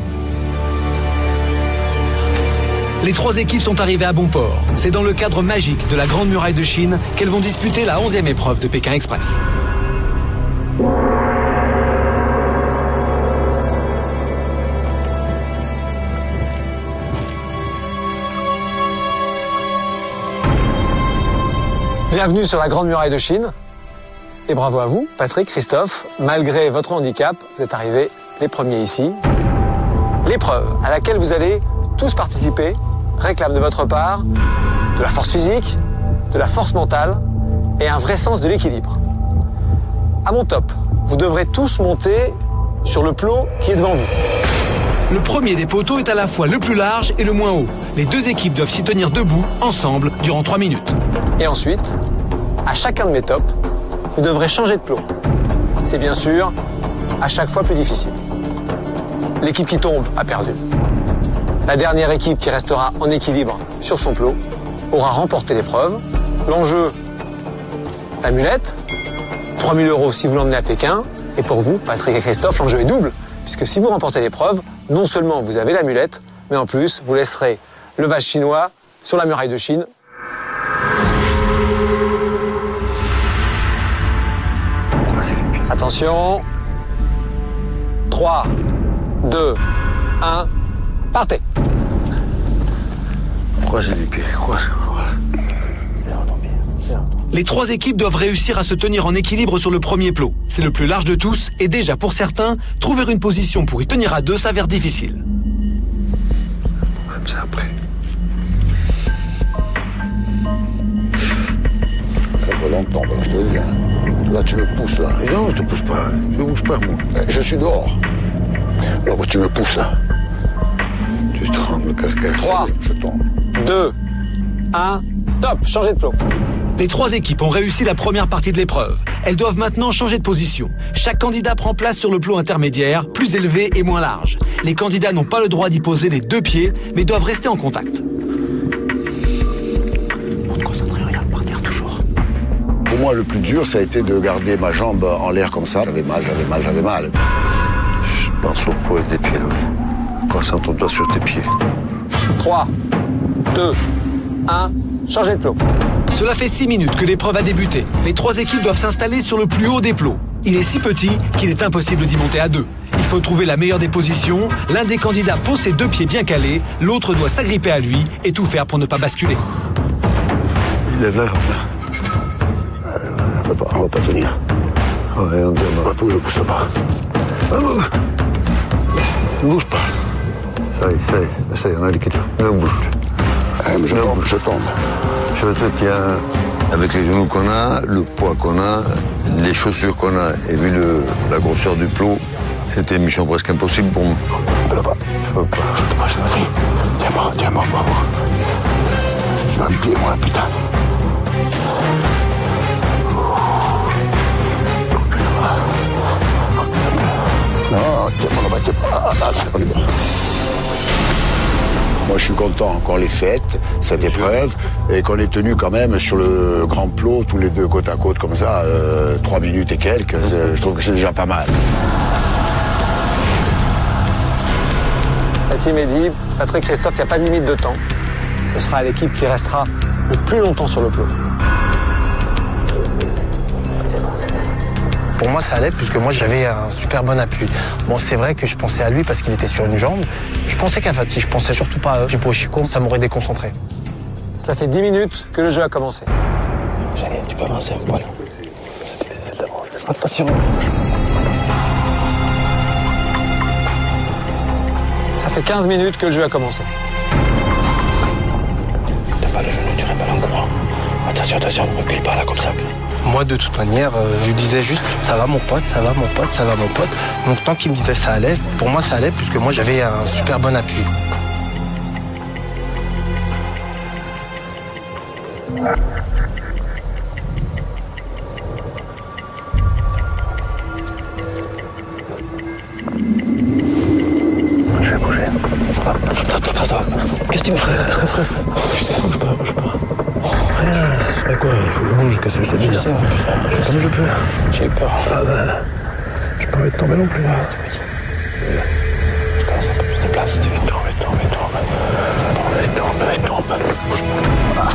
Les 3 équipes sont arrivées à bon port. C'est dans le cadre magique de la Grande Muraille de Chine qu'elles vont disputer la 11e épreuve de Pékin Express. Bienvenue sur la Grande Muraille de Chine. Et bravo à vous, Patrick, Christophe. Malgré votre handicap, vous êtes arrivés les premiers ici. L'épreuve à laquelle vous allez tous participer réclame de votre part de la force physique, de la force mentale et un vrai sens de l'équilibre. À mon top, vous devrez tous monter sur le plot qui est devant vous. Le premier des poteaux est à la fois le plus large et le moins haut. Les 2 équipes doivent s'y tenir debout, ensemble, durant 3 minutes. Et ensuite, à chacun de mes tops, vous devrez changer de plot. C'est bien sûr à chaque fois plus difficile. L'équipe qui tombe a perdu. La dernière équipe qui restera en équilibre sur son plot aura remporté l'épreuve. L'enjeu, l'amulette, 3 000 € si vous l'emmenez à Pékin. Et pour vous, Patrick et Christophe, l'enjeu est double. Puisque si vous remportez l'épreuve, non seulement vous avez l'amulette, mais en plus, vous laisserez le vase chinois sur la muraille de Chine. Attention. 3, 2, 1, partez. Croisez les pieds, croisez. Les 3 équipes doivent réussir à se tenir en équilibre sur le premier plot. C'est le plus large de tous et déjà pour certains, trouver une position pour y tenir à 2 s'avère difficile. Comme ça après. Ça va longtemps, là, je te le dis. Là, tu me pousses, là. Et non, je te pousse pas. Je ne bouge pas, moi. Je suis dehors. Là, tu me pousses, là. Tu trembles, carcasse. 3, 2, 1, top, changez de plot. Les 3 équipes ont réussi la première partie de l'épreuve. Elles doivent maintenant changer de position. Chaque candidat prend place sur le plot intermédiaire, plus élevé et moins large. Les candidats n'ont pas le droit d'y poser les 2 pieds, mais doivent rester en contact. Pour moi, le plus dur, ça a été de garder ma jambe en l'air comme ça. J'avais mal. Je pense au poids des pieds, Louis. Concentre-toi sur tes pieds. 3, 2, 1, changez de plot. Cela fait 6 minutes que l'épreuve a débuté. Les 3 équipes doivent s'installer sur le plus haut des plots. Il est si petit qu'il est impossible d'y monter à 2. Il faut trouver la meilleure des positions. L'un des candidats pose ses 2 pieds bien calés, l'autre doit s'agripper à lui et tout faire pour ne pas basculer. Il lève là, on va pas tenir. Ouais, on démarre. Faut que je pousse là-bas. Ne bouge pas. Ça y est, on a l'équilibre. Ne bouge plus. Je tombe. Je te tiens. Avec les genoux qu'on a, le poids qu'on a, les chaussures qu'on a, et vu la grosseur du plot, c'était une mission presque impossible pour moi. Là-bas. Je te marche, vas-y. Tiens-moi, bravo. J'ai un pied, moi, putain. Non, on est bon. Moi, je suis content qu'on l'ait faite, cette épreuve, et qu'on ait tenu quand même sur le grand plot, tous les deux côte à côte, comme ça, 3 minutes et quelques. Je trouve que c'est déjà pas mal. La team est dit, Patrick, Christophe, il n'y a pas de limite de temps. Ce sera l'équipe qui restera le plus longtemps sur le plot. Pour moi, ça allait, puisque moi, j'avais un super bon appui. Bon, c'est vrai que je pensais à lui parce qu'il était sur une jambe. Je pensais qu'à Fatih, je pensais surtout pas à eux. Puis pour Chico, ça m'aurait déconcentré. Cela fait 10 minutes que le jeu a commencé. Allez, tu peux avancer un poil. C'est difficile d'avancer. Attention. Ça fait 15 minutes que le jeu a commencé. T'as pas le genou, tu remets pas l'endroit. Attention, ne recule pas là comme ça. Moi, de toute manière, je disais juste, ça va mon pote, ça va mon pote, ça va mon pote. Donc tant qu'il me disait ça allait, pour moi ça allait, puisque moi j'avais un super bon appui. Je vais bouger. Attends. Qu'est-ce que tu me fais? Putain, bouge pas. Mais quoi, il faut que je bouge, qu'est-ce que je te dis là? Comme je peux. J'ai eu peur. Ah ben, j'ai pas envie de tomber non plus. Je commence un peu plus de place. Il tombe. Bouge pas.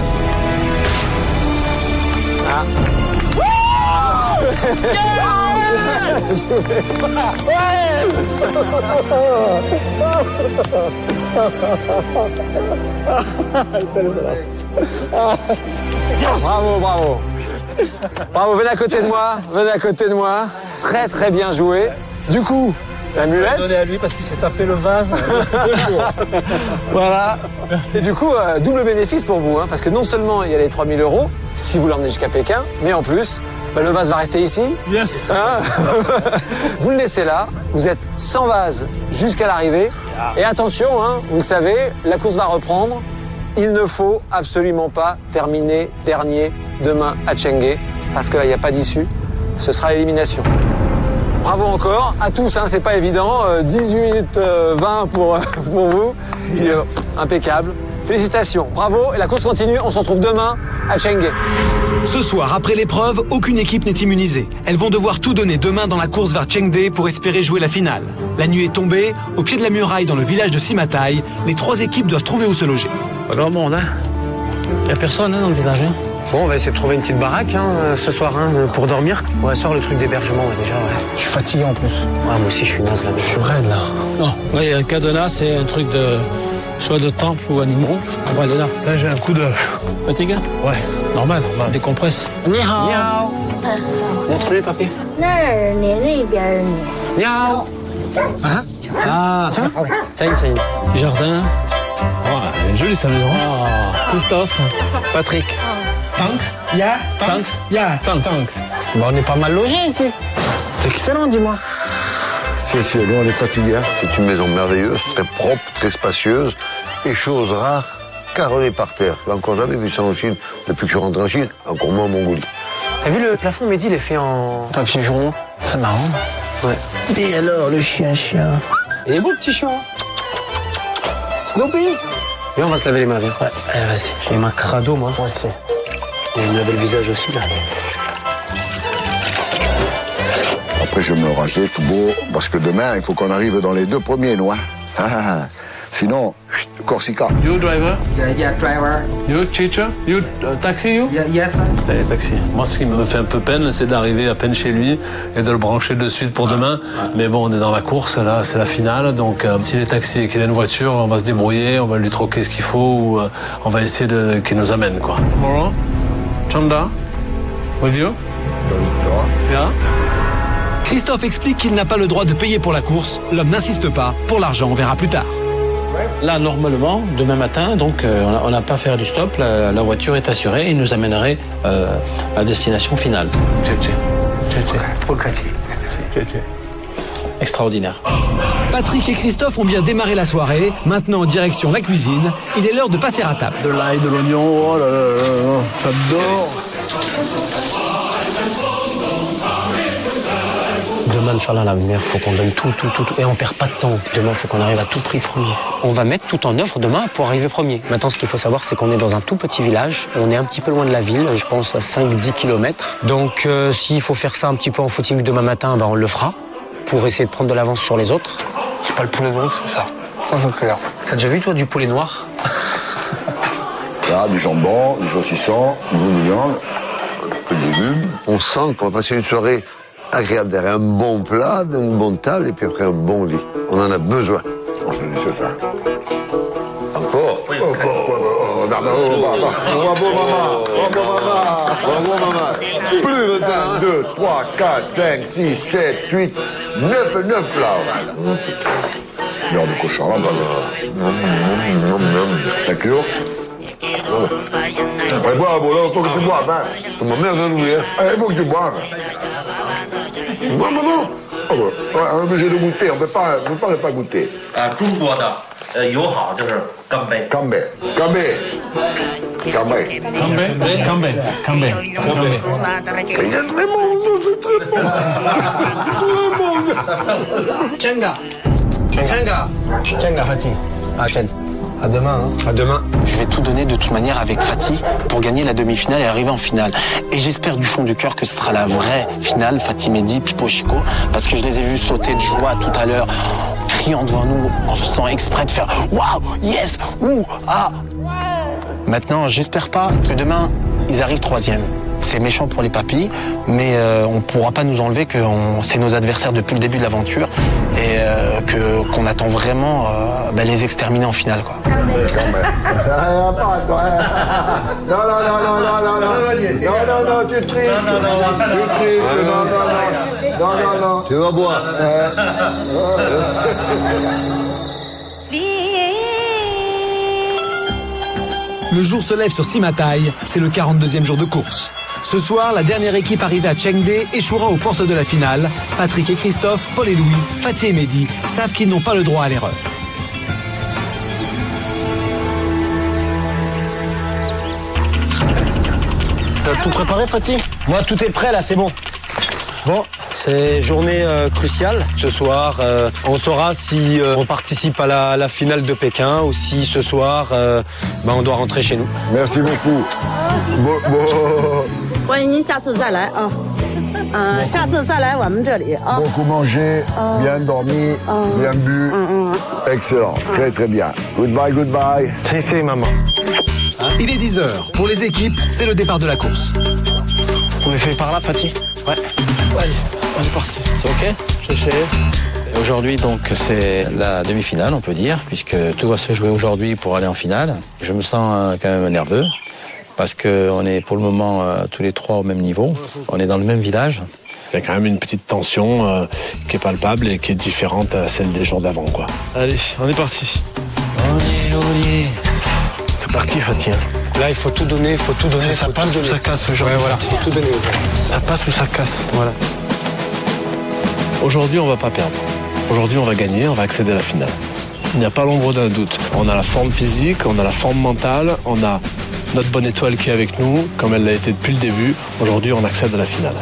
Bravo, venez à côté de moi. Très très bien joué. Du coup, la mulette. Donner à lui parce qu'il s'est tapé le vase 2 jours. Voilà. Merci. Et du coup, double bénéfice pour vous, hein, parce que non seulement il y a les 3 000 € si vous l'emmenez jusqu'à Pékin, mais en plus, le vase va rester ici. Yes. Hein. Vous le laissez là, vous êtes sans vase jusqu'à l'arrivée. Et attention, hein, vous le savez, la course va reprendre. Il ne faut absolument pas terminer dernier demain à Chenghe, parce que là, il n'y a pas d'issue. Ce sera l'élimination. Bravo encore à tous, hein, c'est pas évident. 18 minutes 20 pour vous. Puis, impeccable. Félicitations, bravo. Et la course continue, on se retrouve demain à Chenghe. Ce soir, après l'épreuve, aucune équipe n'est immunisée. Elles vont devoir tout donner demain dans la course vers Chengde pour espérer jouer la finale. La nuit est tombée, au pied de la muraille dans le village de Simatai, les 3 équipes doivent trouver où se loger. Pas grand monde, hein? Il n'y a personne dans le village, hein? Bon, on va essayer de trouver une petite baraque ce soir pour dormir. On va sortir le truc d'hébergement déjà. Ouais. Je suis fatigué en plus. Ah, moi aussi, je suis naze là. Je suis raide là. Non, là, il y a un cadenas, c'est un truc de. Soit de temple ou animaux. On va aller là. Là, j'ai un coup de fatigue. Ouais, normal, on décompresse. Ni hao. Montre-lui, papy. Ni hao. Ah, tiens. Petit jardin. Oh, elle est jolie sa maison. Oh. Christophe. Patrick. Thanks. Yeah. Thanks. Yeah. Thanks. Bah, on est pas mal logés ici. C'est excellent, dis-moi. Si, nous on est fatigués. Hein. C'est une maison merveilleuse, très propre, très spacieuse, et chose rare, carrelée par terre. J'ai encore jamais vu ça en Chine, depuis que je rentre en Chine, encore moins en Mongolie. T'as vu le plafond, Mehdi, il est fait en papier journaux. C'est marrant. Ouais. Et alors, le chien. Il est beau, le petit chien. Snoopy. Viens, on va se laver les mains, viens. Ouais, allez, vas-y. J'ai les mains crado, moi. Moi aussi. Et il me lavait le visage aussi, là. Après, je me ranger tout beau, parce que demain, il faut qu'on arrive dans les 2 premiers, nous. Hein. Sinon, Corsica. You driver? Yeah, driver. You teacher? You taxi you? Yes. C'est les taxis. Moi, ce qui me fait un peu peine, c'est d'arriver à peine chez lui et de le brancher de suite pour demain. Mais bon, on est dans la course, là, c'est la finale. Donc, s'il est taxi et qu'il a une voiture, on va se débrouiller, on va lui troquer ce qu'il faut ou on va essayer qu'il nous amène, quoi. Tomorrow, Chanda, with you? Yeah? Christophe explique qu'il n'a pas le droit de payer pour la course. L'homme n'insiste pas. Pour l'argent, on verra plus tard. Là, normalement, demain matin, donc, on n'a pas à faire du stop. La voiture est assurée et nous amènerait à destination finale. Extraordinaire. Patrick et Christophe ont bien démarré la soirée. Maintenant, en direction la cuisine, il est l'heure de passer à table. De l'ail, de l'oignon, oh là là, j'adore. Demain, Inch'Allah, la mère, faut qu'on donne tout. Et on perd pas de temps. Demain, faut qu'on arrive à tout prix premier. On va mettre tout en œuvre demain pour arriver premier. Maintenant, ce qu'il faut savoir, c'est qu'on est dans un tout petit village. On est un petit peu loin de la ville, je pense à 5-10 km. Donc, s'il faut faire ça un petit peu en footing demain matin, on le fera pour essayer de prendre de l'avance sur les autres. C'est pas le poulet noir, c'est ça. Ça, c'est clair. T'as déjà vu, toi, du poulet noir? Là, du jambon, du saucisson, du viande, des légumes. On sent qu'on va passer une soirée agréable derrière un bon plat, une bonne table et puis après un bon lit. On en a besoin. On se dit c'est ça. Encore. Bravo, maman. Plus de 1, 2, 3, 4, 5, 6, 7, 8, 9 plats. L'heure du cochon, là, d'accord. Ouais, bravo, là, il faut que tu boives, hein. Ma mère donne l'oublier. Il faut que tu boives. Non. On est obligé de goûter, on ne peut pas ne pas goûter. Il est très bon, c'est très bon. Tchenga, Fatih. Ah, Chen. À demain. À demain. Je vais tout donner de toute manière avec Fatih pour gagner la demi-finale et arriver en finale. Et j'espère du fond du cœur que ce sera la vraie finale, Fatih Mehdi, Pipo Chico, parce que je les ai vus sauter de joie tout à l'heure, criant devant nous, en faisant exprès de faire « Waouh, yes, ouh, ah ». Maintenant, j'espère pas que demain, ils arrivent 3e. C'est méchant pour les papilles, mais on ne pourra pas nous enlever que c'est nos adversaires depuis le début de l'aventure et qu'on attend vraiment les exterminer en finale, quoi. Non, tu triches. Non. Tu vas boire. Le jour se lève sur Simatai, c'est le 42e jour de course. Ce soir, la dernière équipe arrivée à Chengde échouera aux portes de la finale. Patrick et Christophe, Paul et Louis, Fatih et Mehdi savent qu'ils n'ont pas le droit à l'erreur. T'as tout préparé, Fatih? Moi, tout est prêt, là, c'est bon. Bon, c'est journée cruciale. Ce soir, on saura si on participe à la finale de Pékin ou si ce soir, on doit rentrer chez nous. Merci beaucoup. Beaucoup mangé, bien dormi, bien bu. Excellent, très très bien. Goodbye. C'est maman. Il est 10h. Pour les équipes, c'est le départ de la course. On est fait par là, Fatih? Ouais. Allez, on est parti. C'est OK? Aujourd'hui, donc, c'est la demi-finale, on peut dire, puisque tout va se jouer aujourd'hui pour aller en finale. Je me sens quand même nerveux, parce qu'on est pour le moment tous les trois au même niveau. On est dans le même village. Il y a quand même une petite tension qui est palpable et qui est différente à celle des jours d'avant, quoi. Allez, on est parti. Olé. C'est parti, Fatih. Là, il faut tout donner, Ça passe ou ça casse aujourd'hui. Ouais, voilà, faut tout donner. Ça passe ou ça casse. Voilà. Aujourd'hui, on va pas perdre. Aujourd'hui, on va gagner, on va accéder à la finale. Il n'y a pas l'ombre d'un doute. On a la forme physique, on a la forme mentale, on a notre bonne étoile qui est avec nous, comme elle l'a été depuis le début. Aujourd'hui, on accède à la finale.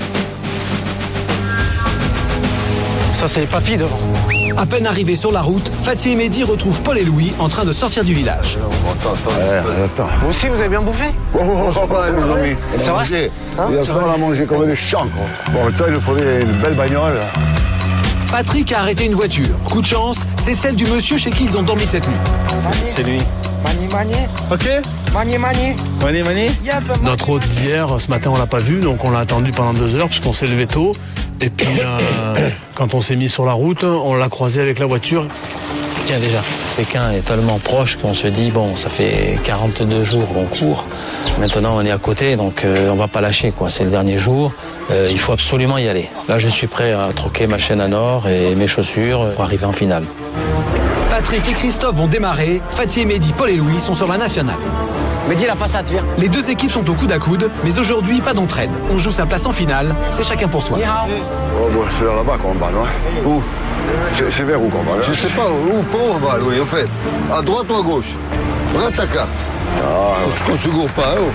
Ça, c'est les papis devant. À peine arrivés sur la route, Fatih et Mehdi retrouvent Paul et Louis en train de sortir du village. Attends. Vous aussi, vous avez bien bouffé? C'est vrai? Hier soir, on a mangé comme des chancres. Bon, toi, il nous faudrait une belle bagnole. Patrick a arrêté une voiture. Coup de chance, c'est celle du monsieur chez qui ils ont dormi cette nuit. C'est lui. Mani. Ok. Mani. Notre hôte d'hier, ce matin, on l'a pas vu, donc on l'a attendu pendant 2 heures puisqu'on s'est levé tôt. Et puis, quand on s'est mis sur la route, on l'a croisé avec la voiture. Tiens, déjà, Pékin est tellement proche qu'on se dit, bon, ça fait 42 jours qu'on court. Maintenant, on est à côté, donc on va pas lâcher, quoi. C'est le dernier jour. Il faut absolument y aller. Là, je suis prêt à troquer ma chaîne à or et mes chaussures pour arriver en finale. Patrick et Christophe vont démarrer. Fatih et Mehdi, Paul et Louis sont sur la nationale. Mehdi, la passade, viens. Les deux équipes sont au coude à coude, mais aujourd'hui, pas d'entraide. On joue sa place en finale, c'est chacun pour soi. Oh, bon, c'est vers là-bas qu'on va, non? Où? C'est vers où qu'on va, là? Je sais pas où on va, Louis, en fait. À droite ou à gauche? Regarde ta carte. Qu'on se gourre pas, oh.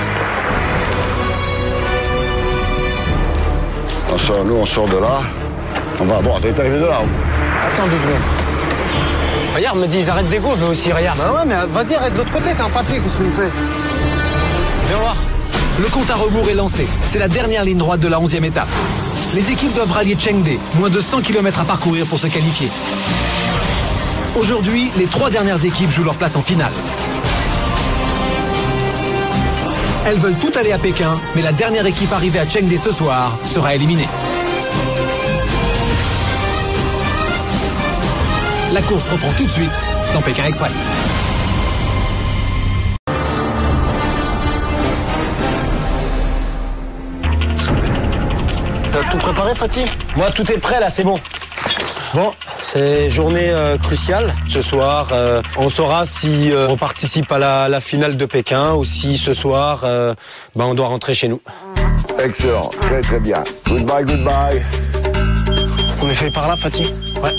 Nous, on sort de là. On va à droite. T'es arrivé de là. Attends 2 secondes. Regarde, Mehdi, ils arrêtent d'égo, eux aussi, regarde. Bah ouais, mais vas-y, arrête de l'autre côté, t'as un papier, qu'est-ce que tu me fais? Viens voir. Le compte à rebours est lancé. C'est la dernière ligne droite de la 11e étape. Les équipes doivent rallier Chengde, moins de 100 km à parcourir pour se qualifier. Aujourd'hui, les 3 dernières équipes jouent leur place en finale. Elles veulent toutes aller à Pékin, mais la dernière équipe arrivée à Chengde ce soir sera éliminée. La course reprend tout de suite dans Pékin Express. T'as tout préparé, Fatih? Moi, tout est prêt, là, c'est bon. Bon, c'est journée cruciale. Ce soir, on saura si on participe à la finale de Pékin ou si ce soir, on doit rentrer chez nous. Excellent, très bien. Goodbye. On essaye par là, Fatih? Ouais.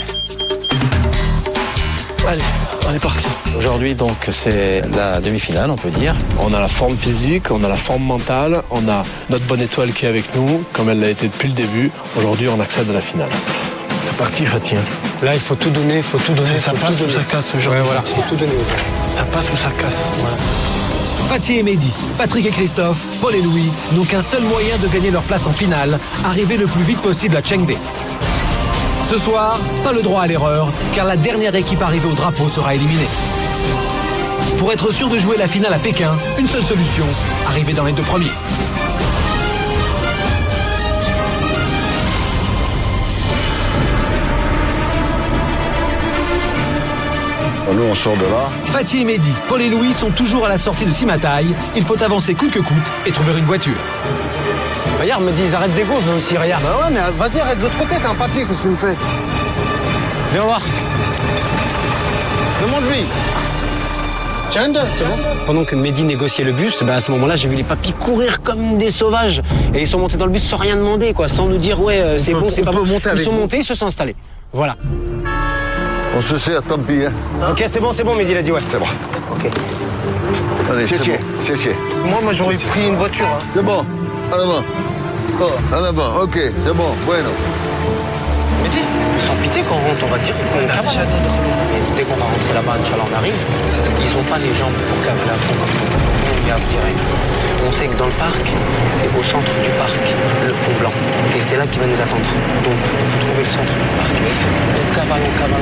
Allez, on est parti. Aujourd'hui, donc, c'est la demi-finale, on peut dire. On a la forme physique, on a la forme mentale, on a notre bonne étoile qui est avec nous, comme elle l'a été depuis le début. Aujourd'hui, on accède à la finale. C'est parti, Fatih. Là, il faut tout donner, Ça passe ou ça casse, ce genre de voilà, Fatih. faut tout donner. Ça passe ou ça casse. Voilà. Fatih et Mehdi, Patrick et Christophe, Paul et Louis n'ont qu'un seul moyen de gagner leur place en finale, arriver le plus vite possible à Chengde. Ce soir, pas le droit à l'erreur, car la dernière équipe arrivée au drapeau sera éliminée. Pour être sûr de jouer la finale à Pékin, une seule solution, arriver dans les 2 premiers. Nous, on sort de là. Fatih et Mehdi, Paul et Louis sont toujours à la sortie de Simatai. Il faut avancer coûte que coûte et trouver une voiture. Regarde, Mehdi, ils arrêtent d'égo, eux aussi, regarde. Bah ouais, mais vas-y, arrête de l'autre côté, t'as un papier, qu'est-ce que tu me fais? Viens voir. Demande-lui. Chengde, c'est bon? Pendant que Mehdi négociait le bus, à ce moment-là, j'ai vu les papis courir comme des sauvages. Et ils sont montés dans le bus sans rien demander, quoi, sans nous dire, ouais, c'est bon, c'est pas bon. Ils sont montés, ils se sont installés. Voilà. On se sert, tant pis. Hein. Ok, c'est bon, Mehdi, il a dit ouais. C'est bon. Ok. Allez, c'est bon. Moi, j'aurais pris une voiture. Hein. C'est bon. En avant. En avant, ok, c'est bon, bueno. Mehdi, sans pitié, quand on rentre, on va dire qu'on cavale. Dès qu'on va rentrer là-bas, Inch'Allah, on arrive. Ils n'ont pas les jambes pour cavaler à fond comme nous. On y a direct. On sait que dans le parc, c'est au centre du parc, le pont blanc. Et c'est là qu'il va nous attendre. Donc, vous trouvez le centre du parc. On cavale.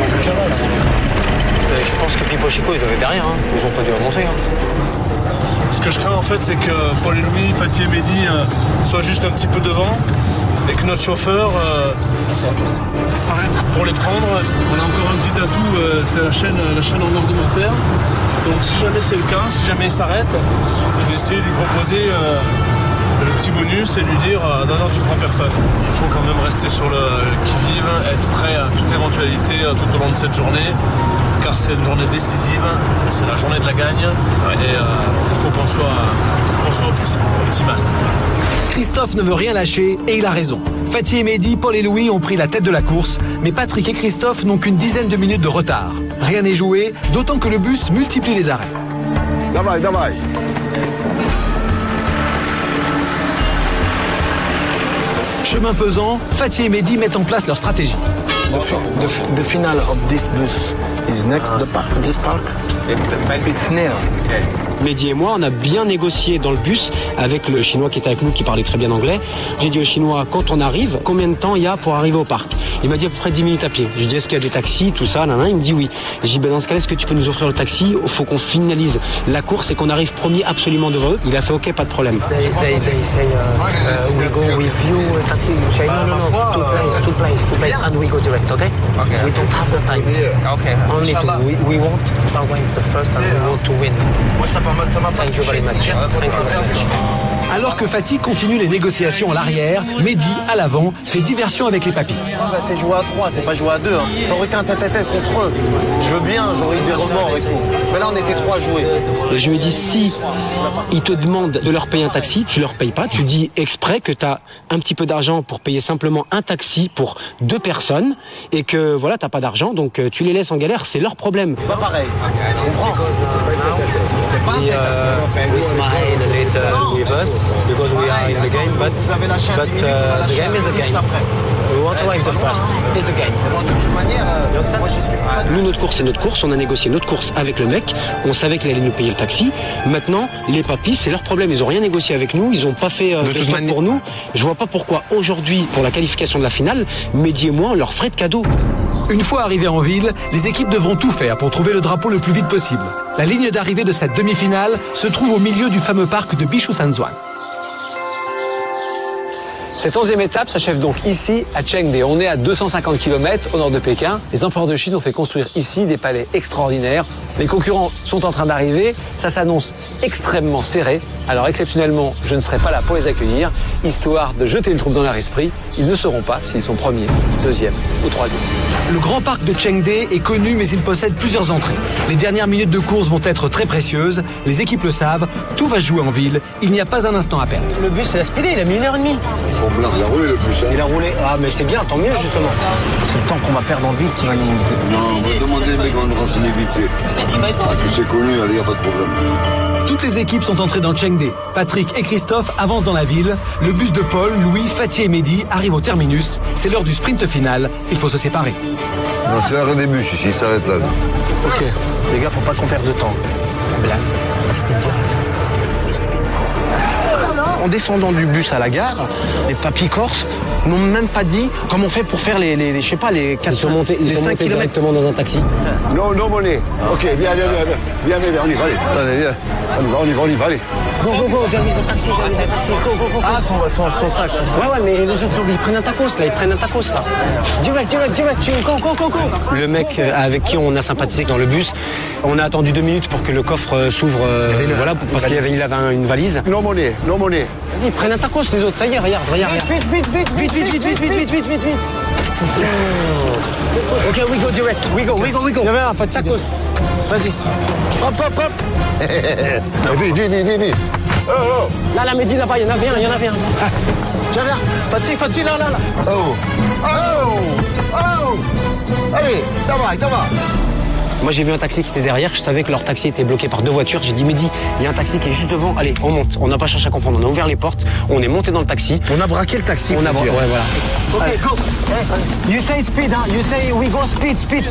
Je pense que Pipo Chico, ils devaient derrière. Hein. Ils n'ont pas dû remonter. Hein. Ce que je crains en fait, c'est que Paul et Louis, Fatih et Mehdi soient juste un petit peu devant et que notre chauffeur s'arrête pour les prendre. On a encore un petit atout, c'est la chaîne en ordinateur. Donc si jamais c'est le cas, si jamais il s'arrête, je vais essayer de lui proposer le petit bonus et lui dire non, tu prends personne. Il faut quand même rester sur le qui-vive, être prêt à toute éventualité tout au long de cette journée. Car c'est une journée décisive, c'est la journée de la gagne et il faut qu'on soit optimal. Christophe ne veut rien lâcher et il a raison. Fatih et Mehdi, Paul et Louis ont pris la tête de la course, mais Patrick et Christophe n'ont qu'une dizaine de minutes de retard. Rien n'est joué, d'autant que le bus multiplie les arrêts. Давай, давай. Chemin faisant, Fatih et Mehdi mettent en place leur stratégie. The final of this bus is next to this park. It's near. Mehdi et moi, on a bien négocié dans le bus avec le Chinois qui était avec nous, qui parlait très bien anglais. J'ai dit au Chinois, quand on arrive, combien de temps il y a pour arriver au parc? Il m'a dit à peu près 10 minutes à pied. J'ai dit, est-ce qu'il y a des taxis, tout ça, nanana. Il me dit oui. J'ai dit, ben dans ce cas-là, est-ce que tu peux nous offrir le taxi? Il faut qu'on finalise la course et qu'on arrive premier absolument devant eux. Il a fait, ok, pas de problème. They say, we go with you, taxi. You say, no, two place, and we go direct, okay? We don't have the time. Okay. Only two. We want to survive the first and we want to win. Thank you very much. Thank you very much. Alors que Fatih continue les négociations à l'arrière, Mehdi, à l'avant, fait diversion avec les papis. C'est jouer à 3, c'est pas jouer à 2. Hein. Ça aurait été un tête-à-tête contre eux. Je veux bien, j'aurais eu des remords avec vous. Mais là, on était 3 à jouer. Et je lui ai dit, si ils te demandent de leur payer un taxi, tu leur payes pas. Tu dis exprès que tu as un petit peu d'argent pour payer simplement un taxi pour 2 personnes et que voilà, t'as pas d'argent, donc tu les laisses en galère, c'est leur problème. C'est pas pareil. Tu comprends? C'est pas we smile a little with us because we are in the game, but the game is the game. We want to like the first. It's the game. Nous, notre course, c'est notre course. On a négocié notre course avec le mec. On savait qu'il allait nous payer le taxi. Maintenant, les papis, c'est leur problème. Ils ont rien négocié avec nous. Ils ont pas fait de stop pour nous. Je vois pas pourquoi aujourd'hui, pour la qualification de la finale, Mehdi et moi, on leur ferait de cadeau. Une fois arrivés en ville, les équipes devront tout faire pour trouver le drapeau le plus vite possible. La ligne d'arrivée de cette demi-finale se trouve au milieu du fameux parc de Bichu-Sanzhuang. Cette 11e étape s'achève donc ici, à Chengde. On est à 250 km au nord de Pékin. Les empereurs de Chine ont fait construire ici des palais extraordinaires. Les concurrents sont en train d'arriver. Ça s'annonce extrêmement serré. Alors exceptionnellement, je ne serai pas là pour les accueillir, histoire de jeter le trouble dans leur esprit. Ils ne sauront pas s'ils sont premiers, deuxième ou troisième. Le grand parc de Chengde est connu, mais il possède plusieurs entrées. Les dernières minutes de course vont être très précieuses. Les équipes le savent. Tout va se jouer en ville. Il n'y a pas un instant à perdre. Le bus, il a speedé. Il a mis 1h30. Blanc, il a roulé le bus. Hein. Il a roulé. Ah, mais c'est bien, tant mieux, justement. C'est le temps qu'on va perdre en ville qui va nous... Non, on va demander les mecs, on va nous renseigner vite fait. C'est connu, il n'y a pas de problème. Toutes les équipes sont entrées dans Chengde. Patrick et Christophe avancent dans la ville. Le bus de Paul, Louis, Fatih et Mehdi arrive au terminus. C'est l'heure du sprint final. Il faut se séparer. Non, c'est l'arrêt des bus ici, il s'arrête là. Ok, les gars, faut pas qu'on perde de temps. En descendant du bus à la gare, les papis corses n'ont même pas dit comment on fait pour faire les je sais pas, les 4 Ils sont montés directement dans un taxi. Non, non, monnaie. Ok, viens, on y va, allez. Allez, viens. On y va, allez. Go, there is a taxi, go. Ah, son sac. Ouais, mais les autres, ils prennent un tacos, là. Direct, go. Le mec avec qui on a sympathisé dans le bus, on a attendu 2 minutes pour que le coffre s'ouvre, voilà, parce qu'il avait une valise. Non monnaie. Vas-y, prennent un tacos, les autres, ça y est, regarde. Vite. Ok, we go direct, we go. Il y avait un tacos. Vas-y. Hop. Vite. Oh. Là, Mehdi, là-bas, il y en avait un. Ah. Tiens, viens. Fatih, là. Oh. Allez, давай. Moi, j'ai vu un taxi qui était derrière. Je savais que leur taxi était bloqué par 2 voitures. J'ai dit, Mehdi, il y a un taxi qui est juste devant. Allez, on monte. On n'a pas cherché à comprendre. On a ouvert les portes. On est monté dans le taxi. On a braqué le taxi. Ouais, voilà. Ok, go. You say speed, hein? You say we go speed. Vite.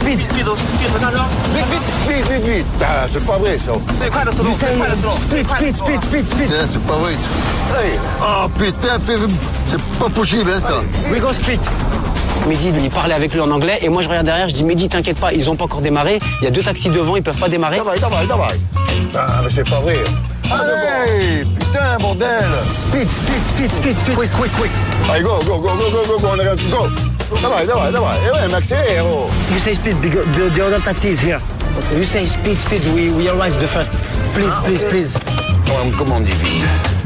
Ah, c'est pas vrai, ça. You say speed. C'est pas vrai. Oh, putain, c'est pas possible, hein, ça. We go speed. Mehdi, il parlait avec lui en anglais et moi je regarde derrière, je dis Mehdi, t'inquiète pas, ils ont pas encore démarré, il y a 2 taxis devant, ils peuvent pas démarrer. Давай. Ah, mais c'est pas vrai. Allez, putain, bordel. Speed. Quick. Allez, go, on regarde, go. Давай. Eh ouais, mais accélère, oh. You say speed, because the other taxi is here. Okay. You say speed, we arrive the first. Please. Comment on dit vite?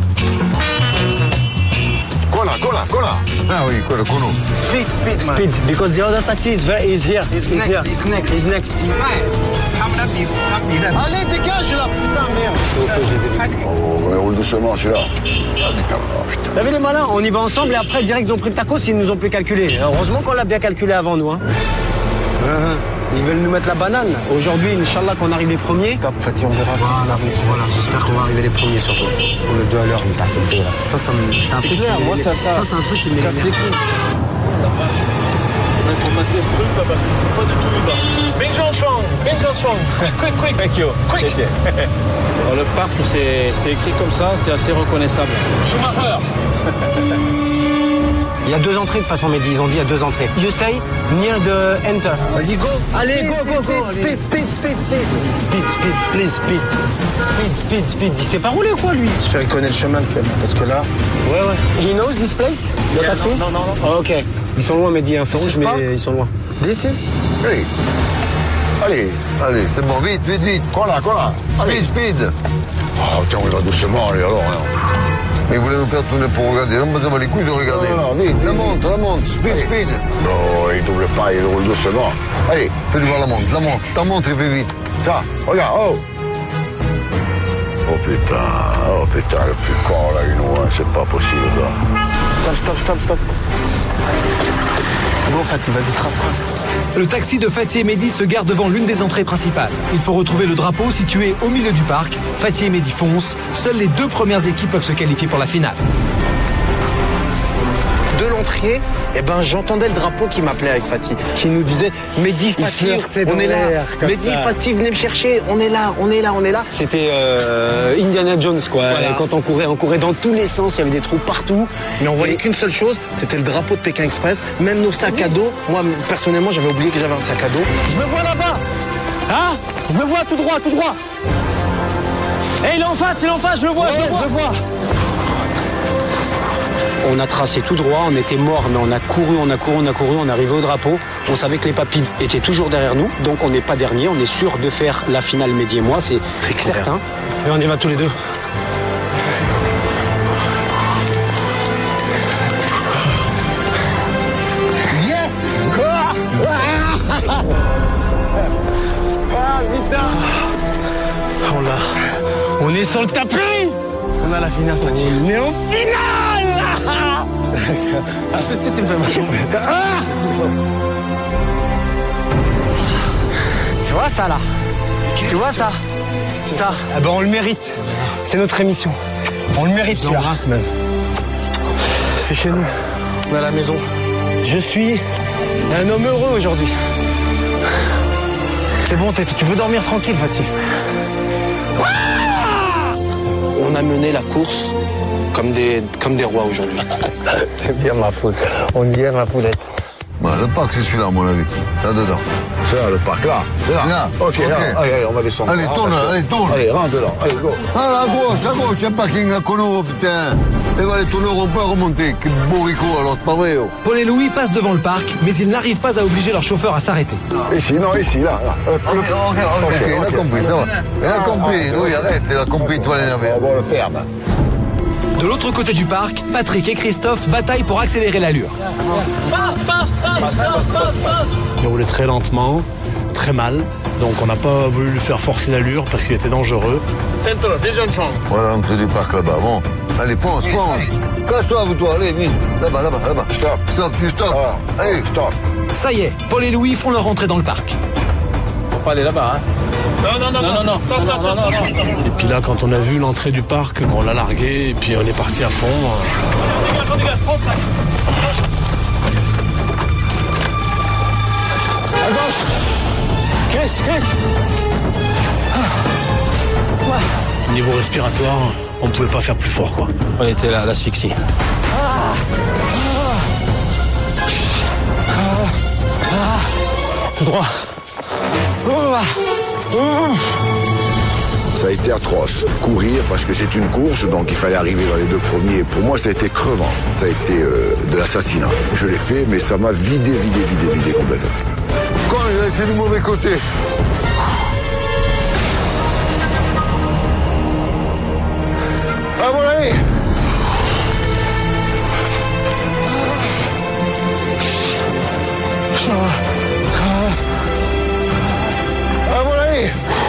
Cola. Ah oui, cola. Speed, because the other taxi is here. He's next. Allez, dégage là, putain, merde. Au feu, je les ai vus. On roule doucement, celui-là. T'as vu les malins? On y va ensemble et après, direct, ils ont pris le tacos, ils nous ont plus calculé. Heureusement qu'on l'a bien calculé avant nous. Hein. Ils veulent nous mettre la banane. Aujourd'hui, Inch'Allah, qu'on arrive les premiers. Stop, Fatih, on verra. Voilà, j'espère qu'on va arriver les premiers surtout. Pour le 2 à l'heure, mais c'est fait là. Ça, c'est un truc. Clair, moi, ça, c'est un truc qui me casse les couilles. La vache. Il faut maintenir ce truc là parce qu'il sait pas du tout où il va. Bing John Chong. Quick. Thank you. Quick. Le parc, c'est écrit comme ça, c'est assez reconnaissable. Schumacher. Il y a 2 entrées de façon, Mehdi. Ils ont dit il y a 2 entrées. You say near the enter. Vas-y, go. Allez, go. Speed. Speed. Il sait pas rouler ou quoi, lui? J'espère qu'il connaît le chemin, parce que là... Ouais. He knows this place? Le taxi? Non. Oh, ok. Ils sont loin, Mehdi. Un feu rouge, mais ils sont loin. This is... Allez, c'est bon, vite. Quoi là? Speed. Oh, tiens, on va doucement, allez, alors. Mais vous voulez nous faire tourner pour regarder? On me les couilles de regarder. Non, vite. La montre. Speed. Non, il double pas, il roule doucement. Allez, fais-lui voir la montre. Ta montre, il fait vite. Ça, regarde, oh. Oh putain, le plus con là, c'est pas possible ça. Stop. Bon, Fatih, vas-y, trace. Le taxi de Fatih et Mehdi se gare devant l'une des entrées principales. Il faut retrouver le drapeau situé au milieu du parc. Fatih et Mehdi foncent. Seules les 2 premières équipes peuvent se qualifier pour la finale. De l'entrée, j'entendais le drapeau qui m'appelait avec Fatih, qui nous disait Mehdi, Fatih, on est là. Mehdi, Fatih, venez me chercher, on est là. C'était Indiana Jones, quoi. Voilà. Quand on courait dans tous les sens, il y avait des trous partout. Mais on voyait qu'une seule chose, c'était le drapeau de Pékin Express. Même nos sacs à dos, moi, personnellement, j'avais oublié que j'avais un sac à dos. Je le vois là-bas. Hein? Je le vois tout droit. Il est en face, je le vois. On a tracé tout droit, on était morts, mais on a couru, on est arrivé au drapeau. On savait que les papilles étaient toujours derrière nous, donc on n'est pas dernier, on est sûr de faire la finale Mehdi et moi, c'est certain. Et on y va tous les 2. Yes. Putain. On est sur le tapis. On a la finale, Fatih. On est en finale. Tu me fais ma chambre. Tu vois ça là? Tu vois ça? Ça, on le mérite. C'est notre émission. On le mérite, celui-là. J'embrasse même. C'est chez nous. On est à la maison. Je suis un homme heureux aujourd'hui. C'est bon, tu peux dormir tranquille, Fatih. On a mené la course comme des rois aujourd'hui. C'est bien ma poule. On y est, ma poulette. Le parc, c'est celui-là, à mon avis. Là-dedans. C'est là, le parc, là. C'est là. Ok, allez, on va descendre. Allez, tourne. Allez, rentre dedans. Allez, go. Ah, à gauche, c'est un parking à Cono, putain. Et va les tourner, on peut remonter. Quel bourricot, alors, c'est pas vrai. Paul et Louis passent devant le parc, mais ils n'arrivent pas à obliger leur chauffeur à s'arrêter. Ici, là. Ok, il a compris, ça va. Il a compris, Louis, arrête, il a compris, toi l'énervé. On va le faire, De l'autre côté du parc, Patrick et Christophe bataillent pour accélérer l'allure. Fast. Il roulait très lentement, très mal. Donc on n'a pas voulu lui faire forcer l'allure parce qu'il était dangereux. Centre, Dijon Chong. Voilà l'entrée du parc là-bas, bon. Allez, fonce. Casse-toi, vous, allez, vite. Là-bas. Stop. Allez, stop. Ça y est, Paul et Louis font leur entrée dans le parc. Faut pas aller là-bas, hein. Non. Stop. Et puis là, quand on a vu l'entrée du parc, on l'a largué et puis on est parti à fond. Dégage, prends ça. À gauche. Chris. Niveau respiratoire, on pouvait pas faire plus fort, quoi. On était là, à l'asphyxie. Tout droit. Ça a été atroce. Courir, parce que c'est une course, donc il fallait arriver dans les 2 premiers. Pour moi, ça a été crevant. Ça a été de l'assassinat. Je l'ai fait, mais ça m'a vidé complètement. Quand il a laissé du mauvais côté. Ah, mon ami. Ah, mon ami.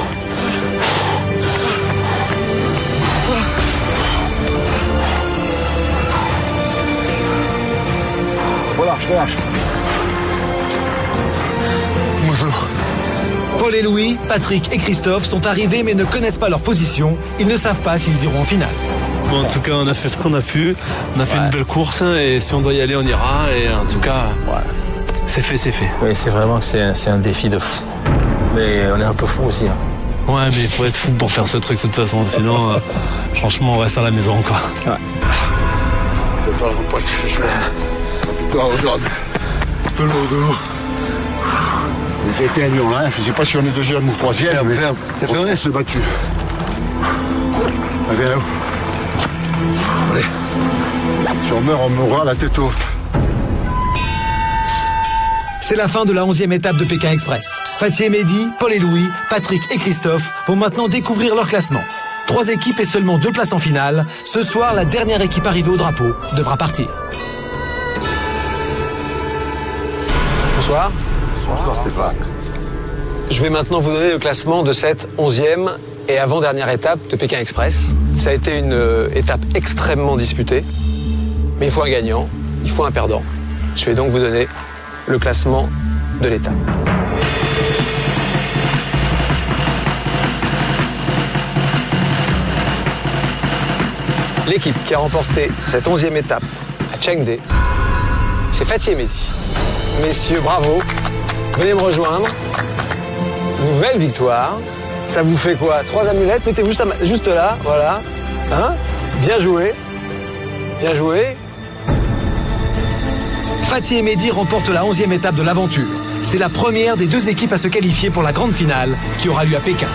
Paul et Louis, Patrick et Christophe sont arrivés mais ne connaissent pas leur position. Ils ne savent pas s'ils iront en finale. Bon, en tout cas, on a fait ce qu'on a pu. On a fait une belle course et si on doit y aller, on ira. Et en tout cas, c'est fait, c'est fait. Oui, c'est vraiment que c'est un défi de fou. Mais on est un peu fou aussi. Hein. Ouais, mais il faut être fou pour faire ce truc de toute façon. Sinon, franchement, on reste à la maison, quoi. Ouais. C'est pas le pote. Je regarde. De l'eau. J'ai été à Lyon, là. Je ne sais pas si on est deuxième ou troisième. On s'est battu. Allez, viens là. Allez. Si on meurt, on mourra la tête haute. C'est la fin de la 11e étape de Pékin Express. Fatih et Mehdi, Paul et Louis, Patrick et Christophe vont maintenant découvrir leur classement. 3 équipes et seulement 2 places en finale. Ce soir, la dernière équipe arrivée au drapeau devra partir. Bonsoir. Bonsoir Stéphane. Je vais maintenant vous donner le classement de cette 11e et avant-dernière étape de Pékin Express. Ça a été une étape extrêmement disputée, mais il faut un gagnant, il faut un perdant. Je vais donc vous donner le classement de l'étape. L'équipe qui a remporté cette 11e étape à Chengde, c'est Fatih et Mehdi. Messieurs, bravo. Venez me rejoindre. Nouvelle victoire. Ça vous fait quoi? 3 amulettes? Mettez-vous juste là, voilà. Hein? Bien joué. Bien joué. Fatih et Mehdi remportent la 11e étape de l'aventure. C'est la première des 2 équipes à se qualifier pour la grande finale qui aura lieu à Pékin.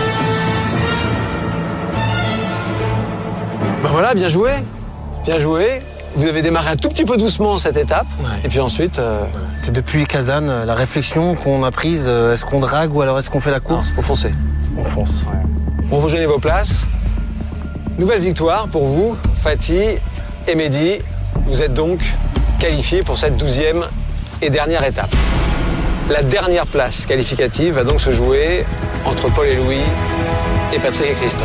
Ben voilà, bien joué. Bien joué. Vous avez démarré un tout petit peu doucement cette étape. Ouais. Et puis ensuite... C'est depuis Kazan, la réflexion qu'on a prise. Est-ce qu'on drague ou alors est-ce qu'on fait la course? Faut foncer. On fonce. Ouais. Bon, rejoignez vos places. Nouvelle victoire pour vous, Fatih et Mehdi. Vous êtes donc qualifiés pour cette 12e et dernière étape. La dernière place qualificative va donc se jouer entre Paul et Louis et Patrick et Christophe.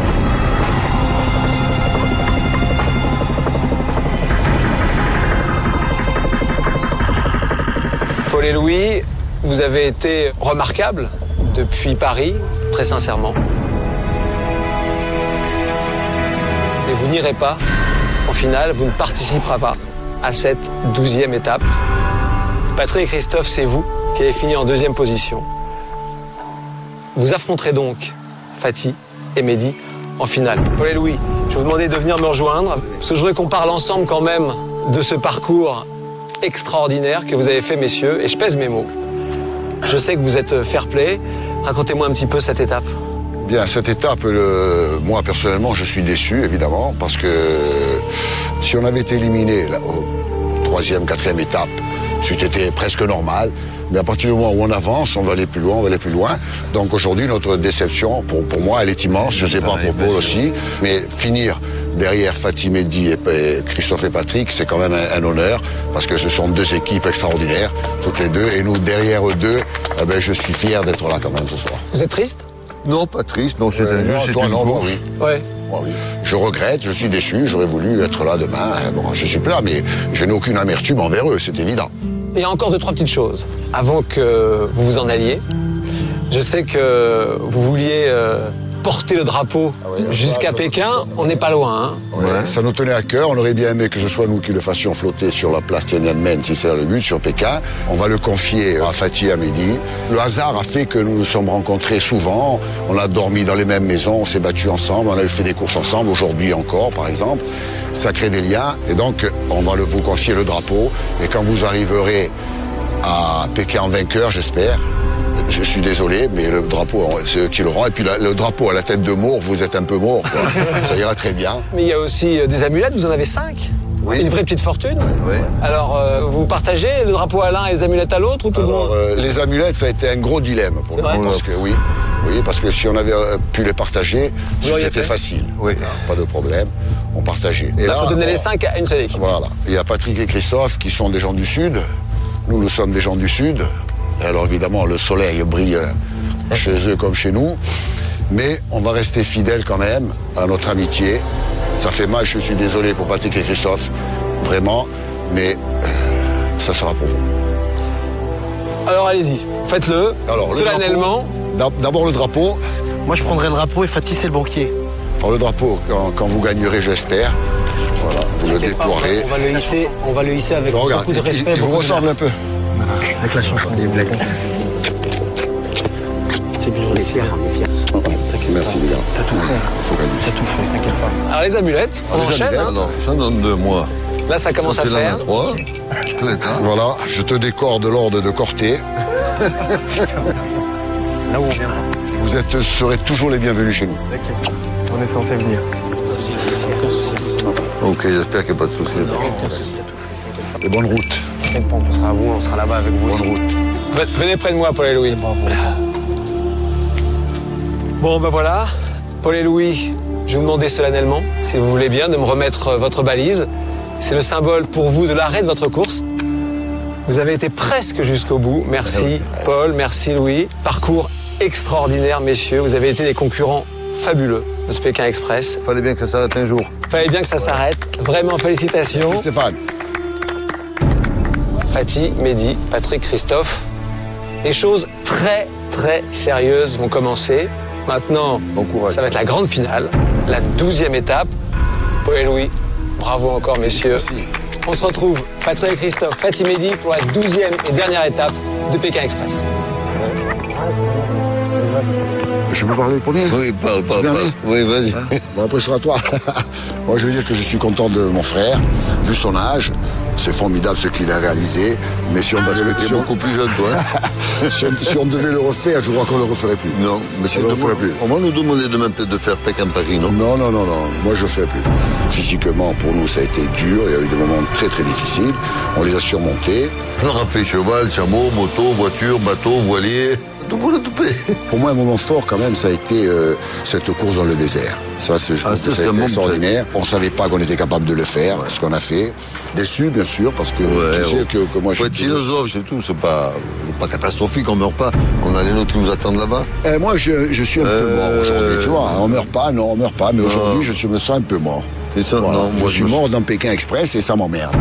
Paul et Louis, vous avez été remarquables depuis Paris, très sincèrement. Mais vous n'irez pas en finale, vous ne participerez pas à cette 12e étape. Patrick et Christophe, c'est vous qui avez fini en 2e position. Vous affronterez donc Fatih et Mehdi en finale. Paul et Louis, je vais vous demander de venir me rejoindre, parce que je voudrais qu'on parle ensemble quand même de ce parcours extraordinaire que vous avez fait, messieurs, et je pèse mes mots. Je sais que vous êtes fair-play. Racontez-moi un petit peu cette étape. Bien, cette étape, moi personnellement, je suis déçu, évidemment, parce que si on avait été éliminé aux 3e, 4e étape, c'était presque normal. Mais à partir du moment où on avance, on va aller plus loin, on va aller plus loin. Donc aujourd'hui, notre déception, pour moi, elle est immense. Je ne sais pas pour Paul aussi. Mais finir derrière Fatih, Mehdi et Christophe et Patrick, c'est quand même un honneur. Parce que ce sont 2 équipes extraordinaires, toutes les 2. Et nous, derrière eux 2, eh ben, je suis fier d'être là quand même ce soir. Vous êtes triste? Non, pas triste. Non, c'est un jeu, c'est une course. Oui. Ouais. Oui. Je regrette, je suis déçu. J'aurais voulu être là demain. Bon, je suis plat, mais je n'ai aucune amertume envers eux, c'est évident. Il y a encore 2-3 petites choses avant que vous vous en alliez. Je sais que vous vouliez porter le drapeau jusqu'à Pékin. On n'est pas loin. Hein. Ouais, ça nous tenait à cœur. On aurait bien aimé que ce soit nous qui le fassions flotter sur la place Tiananmen, si c'est le but, sur Pékin. On va le confier à Fatih et à Mehdi. Le hasard a fait que nous nous sommes rencontrés souvent. On a dormi dans les mêmes maisons, on s'est battus ensemble, on a fait des courses ensemble, aujourd'hui encore, par exemple. Ça crée des liens. Et donc, on va vous confier le drapeau. Et quand vous arriverez à Pékin en vainqueur, j'espère, je suis désolé, mais le drapeau, c'est eux qui l'auront. Et puis le drapeau à la tête de Maure, vous êtes un peu Maure, quoi. Ça ira très bien. Mais il y a aussi des amulettes, vous en avez 5. Oui. Une vraie petite fortune. Oui. Alors, vous partagez le drapeau à l'un et les amulettes à l'autre ou tout le monde? Les amulettes, ça a été un gros dilemme pour nous. Parce que, oui, parce que si on avait pu les partager, c'était facile. Oui. Pas de problème. On partageait. Et là, il faut donner les 5 à une seule équipe. Voilà. Il y a Patrick et Christophe qui sont des gens du Sud. Nous sommes des gens du Sud. Alors évidemment, le soleil brille chez eux comme chez nous. Mais on va rester fidèles quand même à notre amitié. Ça fait mal, je suis désolé pour Patrick et Christophe, vraiment. Mais ça sera pour vous. Alors allez-y, faites-le, solennellement. D'abord le drapeau. Moi, je prendrai le drapeau et Fatih, c'est le banquier. Alors le drapeau, quand vous gagnerez, j'espère, voilà, vous le déploierez. On va le hisser avec beaucoup de respect. Il vous ressemble un peu. Avec la chanson des Blacks. C'est bien, on est fiers. Merci les gars. T'as tout fait. T'as tout fait, t'inquiète pas. Alors les amulettes, on enchaîne. Alors, ça donne 2 mois. Là, ça commence à faire. 3. Voilà, je te décore de l'ordre de Corté. Là où on viendra. Vous serez toujours les bienvenus chez nous. T'inquiète, on est censé venir. Ok, j'espère qu'il n'y a pas de souci. Et bonne route. T'inquiète pas, on sera à vous, on sera là-bas avec vous aussi. Bonne route. Venez près de moi, Paul et Louis. Bon, ben voilà. Paul et Louis, je vais vous demander solennellement, si vous voulez bien, de me remettre votre balise. C'est le symbole pour vous de l'arrêt de votre course. Vous avez été presque jusqu'au bout. Merci Paul, merci Louis. Parcours extraordinaire, messieurs. Vous avez été des concurrents fabuleux de ce Pékin Express. Fallait bien que ça s'arrête un jour. Fallait bien que ça s'arrête. Vraiment, félicitations. Merci Stéphane. Fatih, Mehdi, Patrick, Christophe. Les choses très, très sérieuses vont commencer. Maintenant, bon courage. Ça va être la grande finale, la 12e étape. Paul et Louis, bravo encore, messieurs. Merci. On se retrouve, Patrick et Christophe, Fatih, Mehdi, pour la 12e et dernière étape de Pékin Express. Je peux parler le premier? Oui, parle. Oui, vas-y. Bon, après, ce sera toi. Moi, je veux dire que je suis content de mon frère, vu son âge. C'est formidable ce qu'il a réalisé. Mais si on devait Tu es beaucoup plus jeune, toi. si on devait le refaire, je crois qu'on ne le referait plus. Non, mais si on le referait plus. On va nous demander demain peut-être de faire Pékin-Paris, non? Non. Moi, je ne ferai plus. Physiquement, pour nous, ça a été dur. Il y a eu des moments très, très difficiles. On les a surmontés. On a fait cheval, chameau, moto, voiture, bateau, voilier. Pour moi, un moment fort, quand même, ça a été cette course dans le désert. Ça, ça a été extraordinaire. On ne savait pas qu'on était capable de le faire, ce qu'on a fait. Déçu, bien sûr, parce que tu sais que moi, je suis philosophe, c'est tout. C'est pas catastrophique, on ne meurt pas. On a les nôtres qui nous attendent là-bas. Moi, je suis un peu mort aujourd'hui, tu vois. On meurt pas, mais aujourd'hui, je me sens un peu mort. C'est ça, voilà. non, moi, je suis mort dans Pékin Express et ça m'emmerde.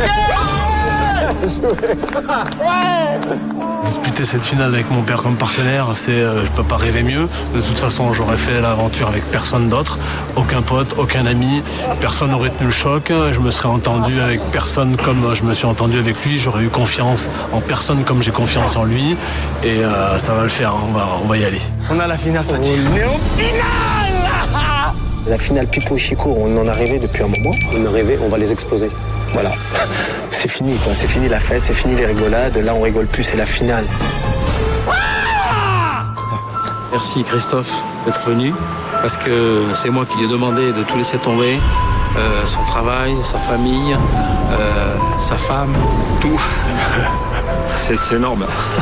Disputer cette finale avec mon père comme partenaire, je peux pas rêver mieux. De toute façon, j'aurais fait l'aventure avec personne d'autre, aucun pote, aucun ami, personne n'aurait tenu le choc. Je me serais entendu avec personne comme je me suis entendu avec lui. J'aurais eu confiance en personne comme j'ai confiance en lui. Et ça va le faire, on va y aller. On a la finale, Fatih. On est en finale. La finale Pipo Chico, on en a rêvé depuis un moment. On va les exploser. Voilà, c'est fini quoi, c'est fini la fête, c'est fini les rigolades, là on rigole plus, c'est la finale. Merci Christophe d'être venu, parce que c'est moi qui lui ai demandé de tout laisser tomber, son travail, sa famille, sa femme, tout. C'est énorme.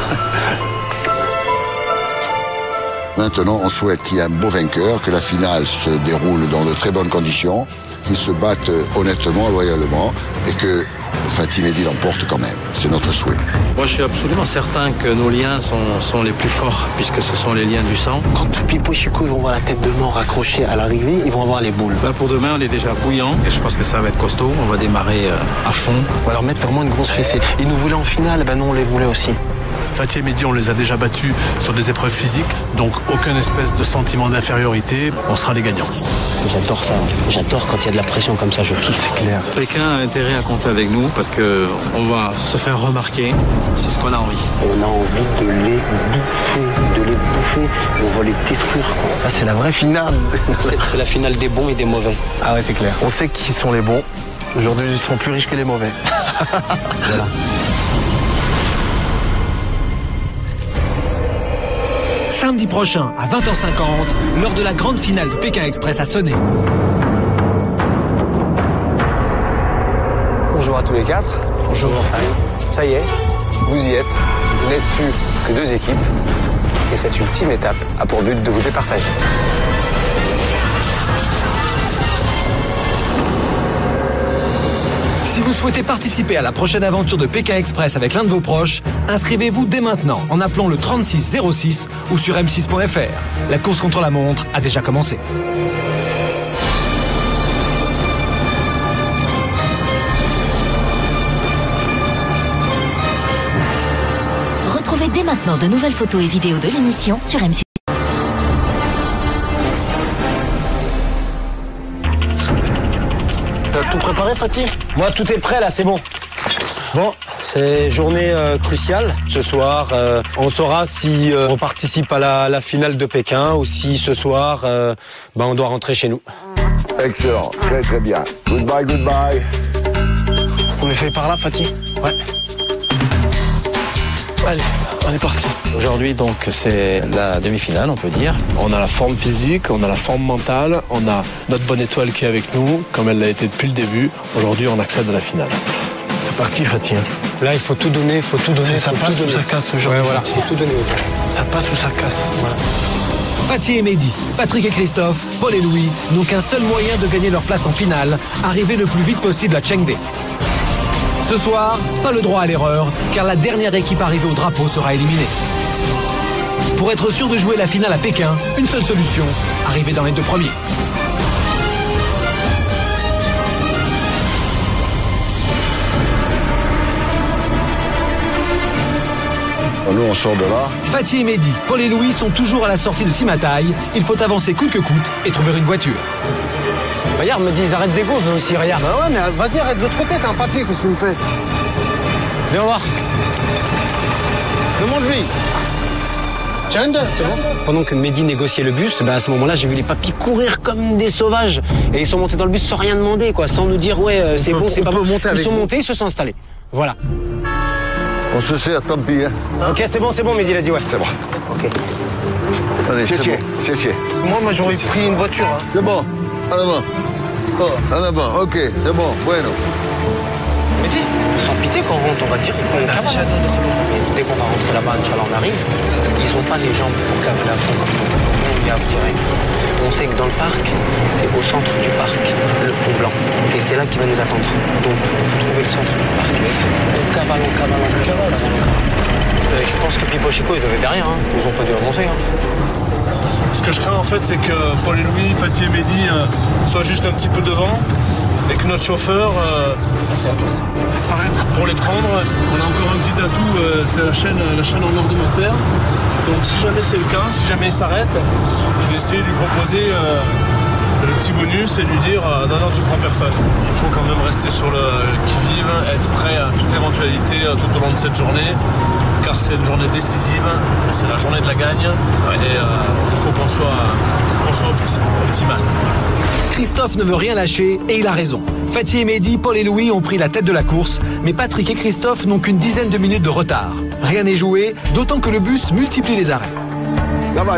Maintenant, on souhaite qu'il y ait un beau vainqueur, que la finale se déroule dans de très bonnes conditions, qu'ils se battent honnêtement, loyalement, et que Fatih Mehdi l'emporte quand même. C'est notre souhait. Moi, je suis absolument certain que nos liens sont les plus forts, puisque ce sont les liens du sang. Quand Pipo et Chico vont voir la tête de mort accrochée à l'arrivée, ils vont avoir les boules. Là, pour demain, on est déjà bouillant, et je pense que ça va être costaud. On va démarrer à fond. On va leur mettre vraiment une grosse fessée. Ils nous voulaient en finale, ben non, on les voulait aussi. Fatih et Mehdi, on les a déjà battus sur des épreuves physiques, donc aucune espèce de sentiment d'infériorité, on sera les gagnants. J'adore ça, j'adore quand il y a de la pression comme ça, je kiffe. C'est clair. Pékin a intérêt à compter avec nous parce qu'on va se faire remarquer, c'est ce qu'on a envie. On a envie de les bouffer, on va les détruire. Ah, c'est la vraie finale. C'est la finale des bons et des mauvais. Ah ouais, c'est clair. On sait qui sont les bons, aujourd'hui ils seront plus riches que les mauvais. Voilà. Samedi prochain, à 20h50, lors de la grande finale de Pékin Express à Sonnet. Bonjour à tous les quatre. Bonjour. Ça y est, vous y êtes. Vous n'êtes plus que deux équipes. Et cette ultime étape a pour but de vous départager. Si vous souhaitez participer à la prochaine aventure de Pékin Express avec l'un de vos proches, inscrivez-vous dès maintenant en appelant le 3606 ou sur m6.fr. La course contre la montre a déjà commencé. Retrouvez dès maintenant de nouvelles photos et vidéos de l'émission sur M6. T'as tout préparé, Fatih? Moi, tout est prêt là, c'est bon. Bon, c'est journée cruciale. Ce soir, on saura si on participe à la finale de Pékin ou si ce soir, on doit rentrer chez nous. Excellent, très très bien. Goodbye, goodbye. On essaye par là, Fatih? Ouais. Allez, on est parti. Aujourd'hui, donc, c'est la demi-finale, on peut dire. On a la forme physique, on a la forme mentale, on a notre bonne étoile qui est avec nous, comme elle l'a été depuis le début. Aujourd'hui, on accède à la finale. C'est parti, Fatih. Là, il faut tout donner, Ça passe ou ça casse aujourd'hui? Ouais, voilà, faut tout donner. Ça passe ou ça casse? Voilà. Fatih et Mehdi, Patrick et Christophe, Paul et Louis n'ont qu'un seul moyen de gagner leur place en finale, arriver le plus vite possible à Chengde. Ce soir, pas le droit à l'erreur, car la dernière équipe arrivée au drapeau sera éliminée. Pour être sûr de jouer la finale à Pékin, une seule solution, arriver dans les 2 premiers. Nous, on sort de là. Fatih et Mehdi, Paul et Louis sont toujours à la sortie de Simatai. Il faut avancer coûte que coûte et trouver une voiture. Regarde, Mehdi, ils arrêtent des gaufres aussi, regarde. Bah ouais, mais vas-y, arrête de l'autre côté, t'as un papier, qu'est-ce que tu me fais? Viens voir. Demande-lui. Chanda, c'est bon? Pendant que Mehdi négociait le bus, à ce moment-là, j'ai vu les papis courir comme des sauvages. Et ils sont montés dans le bus sans rien demander, quoi, sans nous dire, ouais, c'est bon, c'est pas bon. Ils sont montés, ils se sont installés. Voilà. On se sert, tant pis. Hein. Ok, c'est bon, Mehdi l'a dit, ouais. C'est bon. Ok. Allez, c'est bon. Moi, j'aurais pris une voiture. Hein. C'est bon. En avant. En avant, ok, c'est bon, bueno. Mehdi, sans pitié, quand on rentre, on va dire qu'on est cavale. Dès qu'on va rentrer là-bas, Inch'Allah, on arrive. Ils n'ont pas les jambes pour cavaler à fond comme nous. On y a direct. On sait que dans le parc, c'est au centre du parc, le pont blanc. Et c'est là qu'il va nous attendre. Donc, vous trouvez le centre du parc. Donc, cavalons. Je pense que Pipo Chico, ils devaient derrière. Hein. Ils n'ont pas dû avancer. Hein. Ce que je crains, en fait, c'est que Paul et Louis, Fatih et Mehdi soient juste un petit peu devant et que notre chauffeur s'arrête pour les prendre. On a encore un petit atout, c'est la chaîne en ordinateur. Donc si jamais c'est le cas, si jamais il s'arrête, je vais essayer de lui proposer le petit bonus et lui dire non, tu prends personne. Il faut quand même rester sur le qui-vive, être prêt à toute éventualité tout au long de cette journée, car c'est une journée décisive, c'est la journée de la gagne et il faut qu'on soit optimal. Christophe ne veut rien lâcher et il a raison. Fatih et Mehdi, Paul et Louis ont pris la tête de la course, mais Patrick et Christophe n'ont qu'une dizaine de minutes de retard. Rien n'est joué, d'autant que le bus multiplie les arrêts. Давай.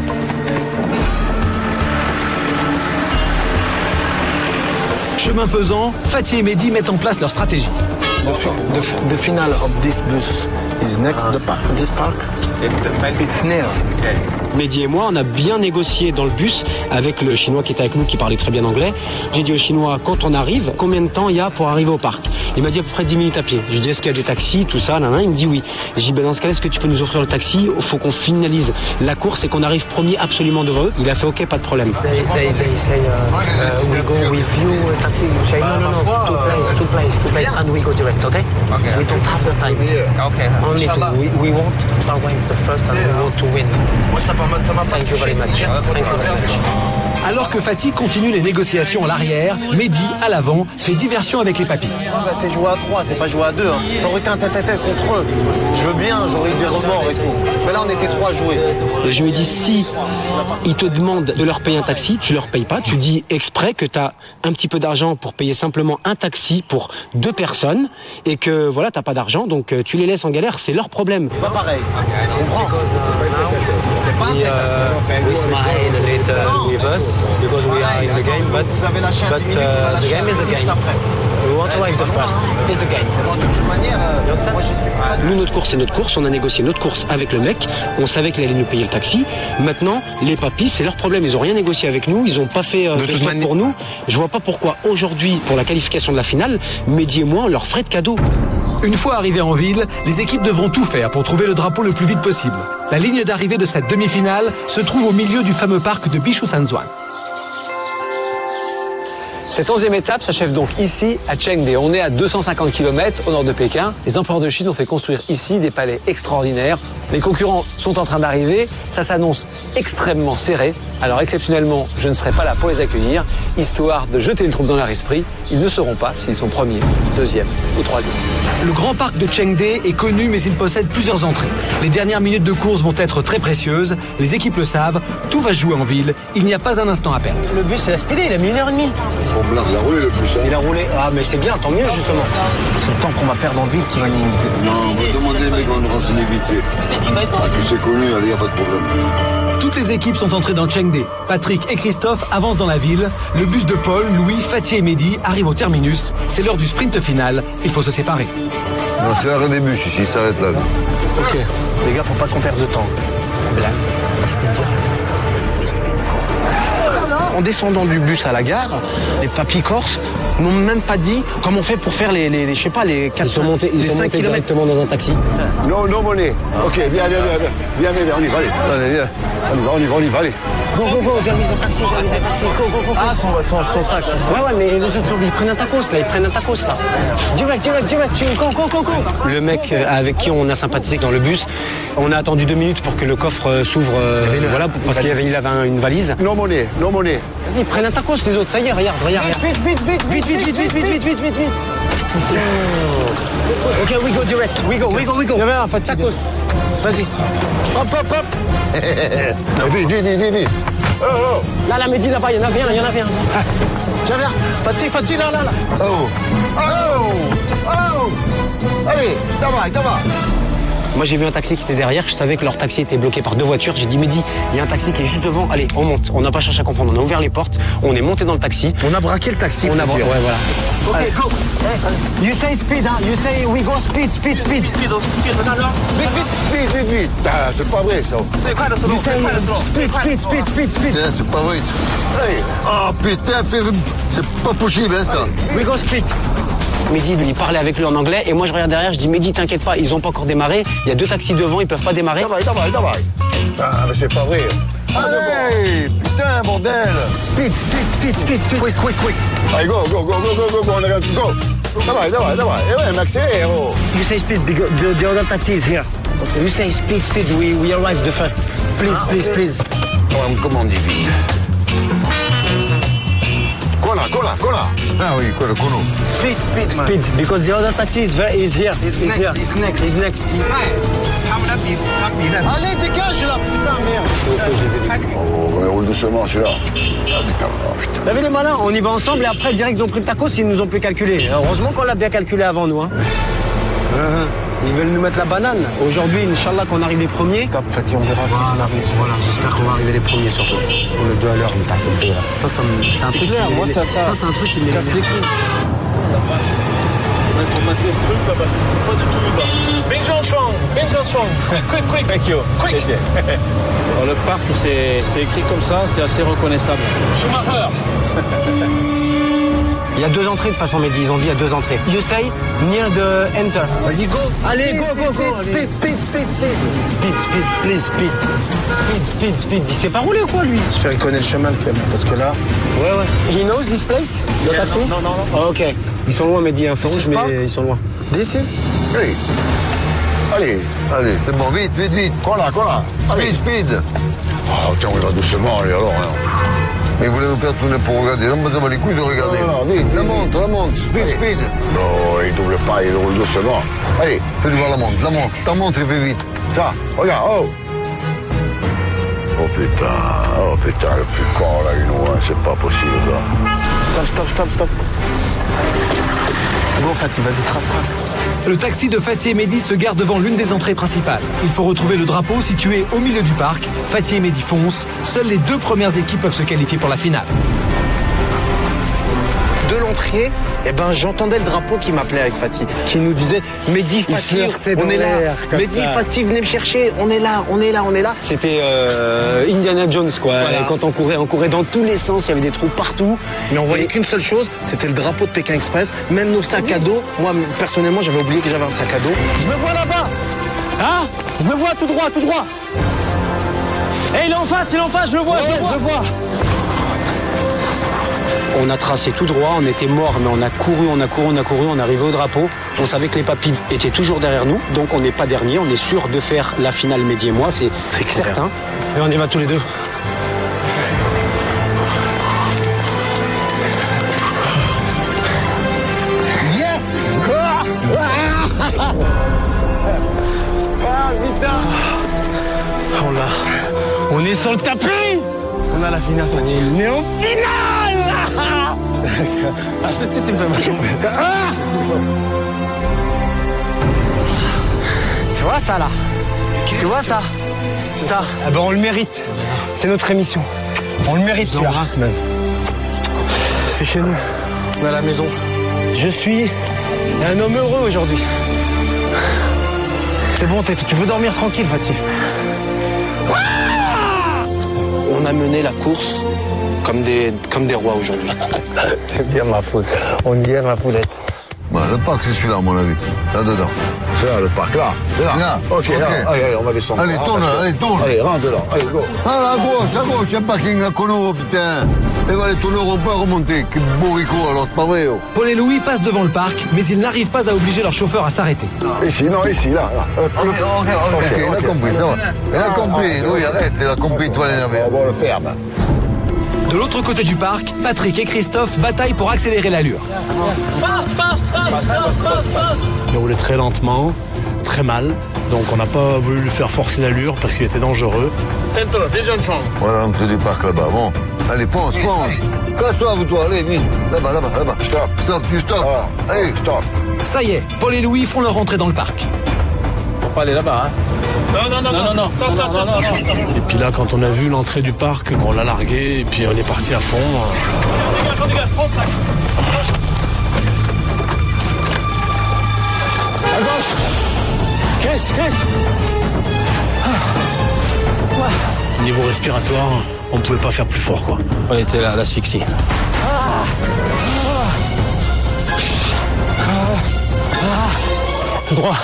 Chemin faisant, Fatih et Mehdi mettent en place leur stratégie. The final of this bus is next to this park. It's near. Mehdi et moi, on a bien négocié dans le bus avec le Chinois qui était avec nous, qui parlait très bien anglais. J'ai dit au Chinois, quand on arrive, combien de temps il y a pour arriver au parc? Il m'a dit à peu près 10 minutes à pied. Je lui ai dit, est-ce qu'il y a des taxis, tout ça, nanana. Il me dit oui. J'ai dit, dans ce cas, est-ce que tu peux nous offrir le taxi? Il faut qu'on finalise la course et qu'on arrive premier absolument devant eux. Il a fait, ok, pas de problème. They say, we go with you, taxi. You say, no, two place, and we go direct, okay? We don't have the time. Okay. Only two. We want to win the first and we want to win. Thank you very much. Alors que Fatih continue les négociations à l'arrière, Mehdi, à l'avant, fait diversion avec les papis. C'est jouer à 3, c'est pas jouer à 2. Hein. Ça aurait été un tête-à-tête contre eux. Je veux bien, j'aurais eu des remords et tout. Mais là, on était 3 à jouer. Et je me dis, si ils te demandent de leur payer un taxi, tu leur payes pas. Tu dis exprès que tu as un petit peu d'argent pour payer simplement un taxi pour 2 personnes et que voilà, t'as pas d'argent, donc tu les laisses en galère, c'est leur problème. C'est pas pareil. Tu comprends? C'est pas un tête-à-tête. We smile a little with us because we are in the game, but the game is the game. We want to like the first. It's the game. Nous, notre course, c'est notre course. On a négocié notre course avec le mec. On savait qu'il allait nous payer le taxi. Maintenant, les papis, c'est leur problème. Ils ont rien négocié avec nous. Ils ont pas fait de pour nous. Je vois pas pourquoi aujourd'hui, pour la qualification de la finale, Mehdi et moi, on leur ferait de cadeau. Une fois arrivés en ville, les équipes devront tout faire pour trouver le drapeau le plus vite possible. La ligne d'arrivée de cette demi-finale se trouve au milieu du fameux parc de Bishu Sanzhuang. Cette 11e étape s'achève donc ici, à Chengde. On est à 250 km au nord de Pékin. Les empereurs de Chine ont fait construire ici des palais extraordinaires. Les concurrents sont en train d'arriver. Ça s'annonce extrêmement serré. Alors exceptionnellement, je ne serai pas là pour les accueillir, histoire de jeter le trouble dans leur esprit. Ils ne sauront pas s'ils sont premiers, deuxième ou troisième. Le grand parc de Chengde est connu, mais il possède plusieurs entrées. Les dernières minutes de course vont être très précieuses. Les équipes le savent. Tout va se jouer en ville. Il n'y a pas un instant à perdre. Le bus, il a speedé, il a mis 1h30. Bon, blanc, il a roulé le bus. Hein. Il a roulé. Ah, mais c'est bien, tant mieux, justement. C'est le temps qu'on va perdre en ville qui va nous manquer. Non, on va demander les mecs, on va nous renseigner vite fait. Tu sais connu, il n'y a pas de problème. Toutes les équipes sont entrées dans Chengde. Patrick et Christophe avancent dans la ville. Le bus de Paul, Louis, Fatih et Mehdi arrive au terminus. C'est l'heure du sprint final. Il faut se séparer. Non, c'est l'arrêt des bus ici, il s'arrête là. Ok, les gars, faut pas qu'on perde de temps. En descendant du bus à la gare, les papis corses n'ont même pas dit comment on fait pour faire les je sais pas, les 400, ils sont montés directement dans un taxi. Non, monnaie. Ok, viens, on y va, allez. Allez, viens. On y va, allez. Go, organise un taxi, go. Ah, son sac. Ouais, mais les autres, ils prennent un tacos, là. Direct, go. Le mec avec qui on a sympathisé dans le bus, on a attendu 2 minutes pour que le coffre s'ouvre, voilà, parce qu'il avait une valise. Non monnaie. Vas-y, prennent un tacos, les autres, ça y est, regarde. Vite. Ok, we go direct, we go. Il y avait un tacos. Vas-y. Hop. Vite. Oh. Là, Mehdi, là-bas, il y en avait un. Ah, viens. Fatih, là. Oh. Allez, давай. Moi, j'ai vu un taxi qui était derrière. Je savais que leur taxi était bloqué par 2 voitures. J'ai dit, Mehdi, il y a un taxi qui est juste devant. Allez, on monte. On n'a pas cherché à comprendre. On a ouvert les portes. On est monté dans le taxi. On a braqué le taxi. Ouais, voilà. Ok, go. You say speed, hein? You say we go speed. Vite. Ah, c'est pas vrai, ça. You say speed. C'est pas vrai. Allez. Oh, putain, c'est pas possible, hein, ça. We go speed. Mehdi, il parlait avec lui en anglais et moi je regarde derrière, je dis Mehdi, t'inquiète pas, ils ont pas encore démarré, il y a 2 taxis devant, ils peuvent pas démarrer. Давай. Ah, mais c'est pas vrai. Allez, putain, bordel. Speed. Quick. Allez, go, on a go. Давай. Eh ouais, mais accélère, oh. You say speed, the other taxi is here. Okay. You say speed, we arrive the first. Please. Comment on dit vite? Cola. Ah oui, cola. Speed, because the other taxi is here. He's next. Allez, dégage là, putain, merde. Je les ai vus. Oh, on roule doucement, celui-là. T'as vu les malins? On y va ensemble et après, direct, ils ont pris le tacos, ils nous ont plus calculé. Heureusement qu'on l'a bien calculé avant nous, hein. Ils veulent nous mettre la banane. Aujourd'hui, Inch'Allah, qu'on arrive les premiers. Stop, Fatih, on verra. Voilà, j'espère qu'on va arriver les premiers surtout. Pour le 2 à l'heure, mais ça, c'est un truc. Clair, moi, ça, c'est un truc qui me casse les couilles. La vache. Il faut maintenir ce truc là parce que c'est pas du tout le bas. Bing John Strong. Quick. Thank you. Quick. Le parc, c'est écrit comme ça, c'est assez reconnaissable. Schumacher. Il y a 2 entrées de façon, Mehdi, ils ont dit il y a 2 entrées. You say near the enter. Vas-y, go. Allez, go. Speed. Il sait pas rouler ou quoi, lui? J'espère qu'il connaît le chemin, quand même, parce que là... Ouais. He knows this place? Le taxi? Non. Oh, ok. Ils sont loin, Mehdi, un feu rouge, mais ils sont loin. This is? Allez, c'est bon, vite. Cola. Speed. Oh, tiens, on va doucement, allez, alors. Mais vous voulez nous faire tourner pour regarder. On me les couilles de regarder. Non, vite. La montre. Speed. Non, il double pas, il roule doucement. Allez, fais-lui voir la montre. Ta montre, il fait vite. Ça, regarde, oh. Oh putain, le plus con là, c'est pas possible ça. Stop. Bon, Fatih, vas-y, trace. Le taxi de Fatih et Mehdi se gare devant l'une des entrées principales. Il faut retrouver le drapeau situé au milieu du parc. Fatih et Mehdi foncent. Seules les 2 premières équipes peuvent se qualifier pour la finale. De l'entrée, j'entendais le drapeau qui m'appelait avec Fatih, qui nous disait Mehdi, Fatih, on est là. Mehdi, Fatih, venez me chercher, on est là. C'était Indiana Jones, quoi. Voilà. Quand on courait dans tous les sens, il y avait des trous partout. Mais on voyait qu'une seule chose, c'était le drapeau de Pékin Express. Même nos sacs à dos. Moi, personnellement, j'avais oublié que j'avais un sac à dos. Je le vois là-bas. Hein? Je le vois tout droit. Il est en face, je le vois. Je le vois. On a tracé tout droit, on était mort, mais on a couru, on est arrivé au drapeau. On savait que les papilles étaient toujours derrière nous, donc on n'est pas dernier, on est sûr de faire la finale Mehdi et moi, c'est certain. Et on y va tous les deux. Yes! Ah putain! On l'a. On est sur le tapis! On a la finale, Fatih. On est au final! Ah, tu me fais mal tomber. Tu vois ça là? Tu vois ça? Ça, eh ben on le mérite. C'est notre émission. On le mérite, celui-là. Même. C'est chez nous. On est à la maison. Je suis un homme heureux aujourd'hui. C'est bon, tu peux dormir tranquille, Fatih. On a mené la course comme des rois aujourd'hui. C'est bien ma poule. On y est, ma poulette. Bah, le parc, c'est celui-là, à mon avis. Là-dedans. C'est là, le parc, là. C'est là. Là. Ok, là. Allez, on va descendre. Allez, tourne, allez, tourne. Allez, rentre dedans. Allez, go. Ah, à gauche, y'a pas qu'il y a Kono, putain. Et va les tourner, on peut remonter. Quel bourricot, alors, c'est pas vrai, oh. Paul et Louis passent devant le parc, mais ils n'arrivent pas à obliger leur chauffeur à s'arrêter. Ici, non, ici, là. Ok, il a compris, ça va. Il a compris, Louis, arrête, il a compris, toi, l'énervé. On va le faire, ben. De l'autre côté du parc, Patrick et Christophe bataillent pour accélérer l'allure. Il roulait très lentement, très mal. Donc on n'a pas voulu lui faire forcer l'allure parce qu'il était dangereux. Voilà l'entrée du parc là-bas, bon. Allez, fonce. Casse-toi, vous, toi, allez, vite. Là-bas. Stop. Allez, stop. Ça y est, Paul et Louis font leur entrée dans le parc. Faut pas aller là-bas, hein. Non. Et puis là, quand on a vu l'entrée du parc, on l'a largué et puis on est parti à fond. Dégage, prends ça. À gauche. Chris. Niveau respiratoire, on pouvait pas faire plus fort, quoi. On était là, à l'asphyxie. Tout droit.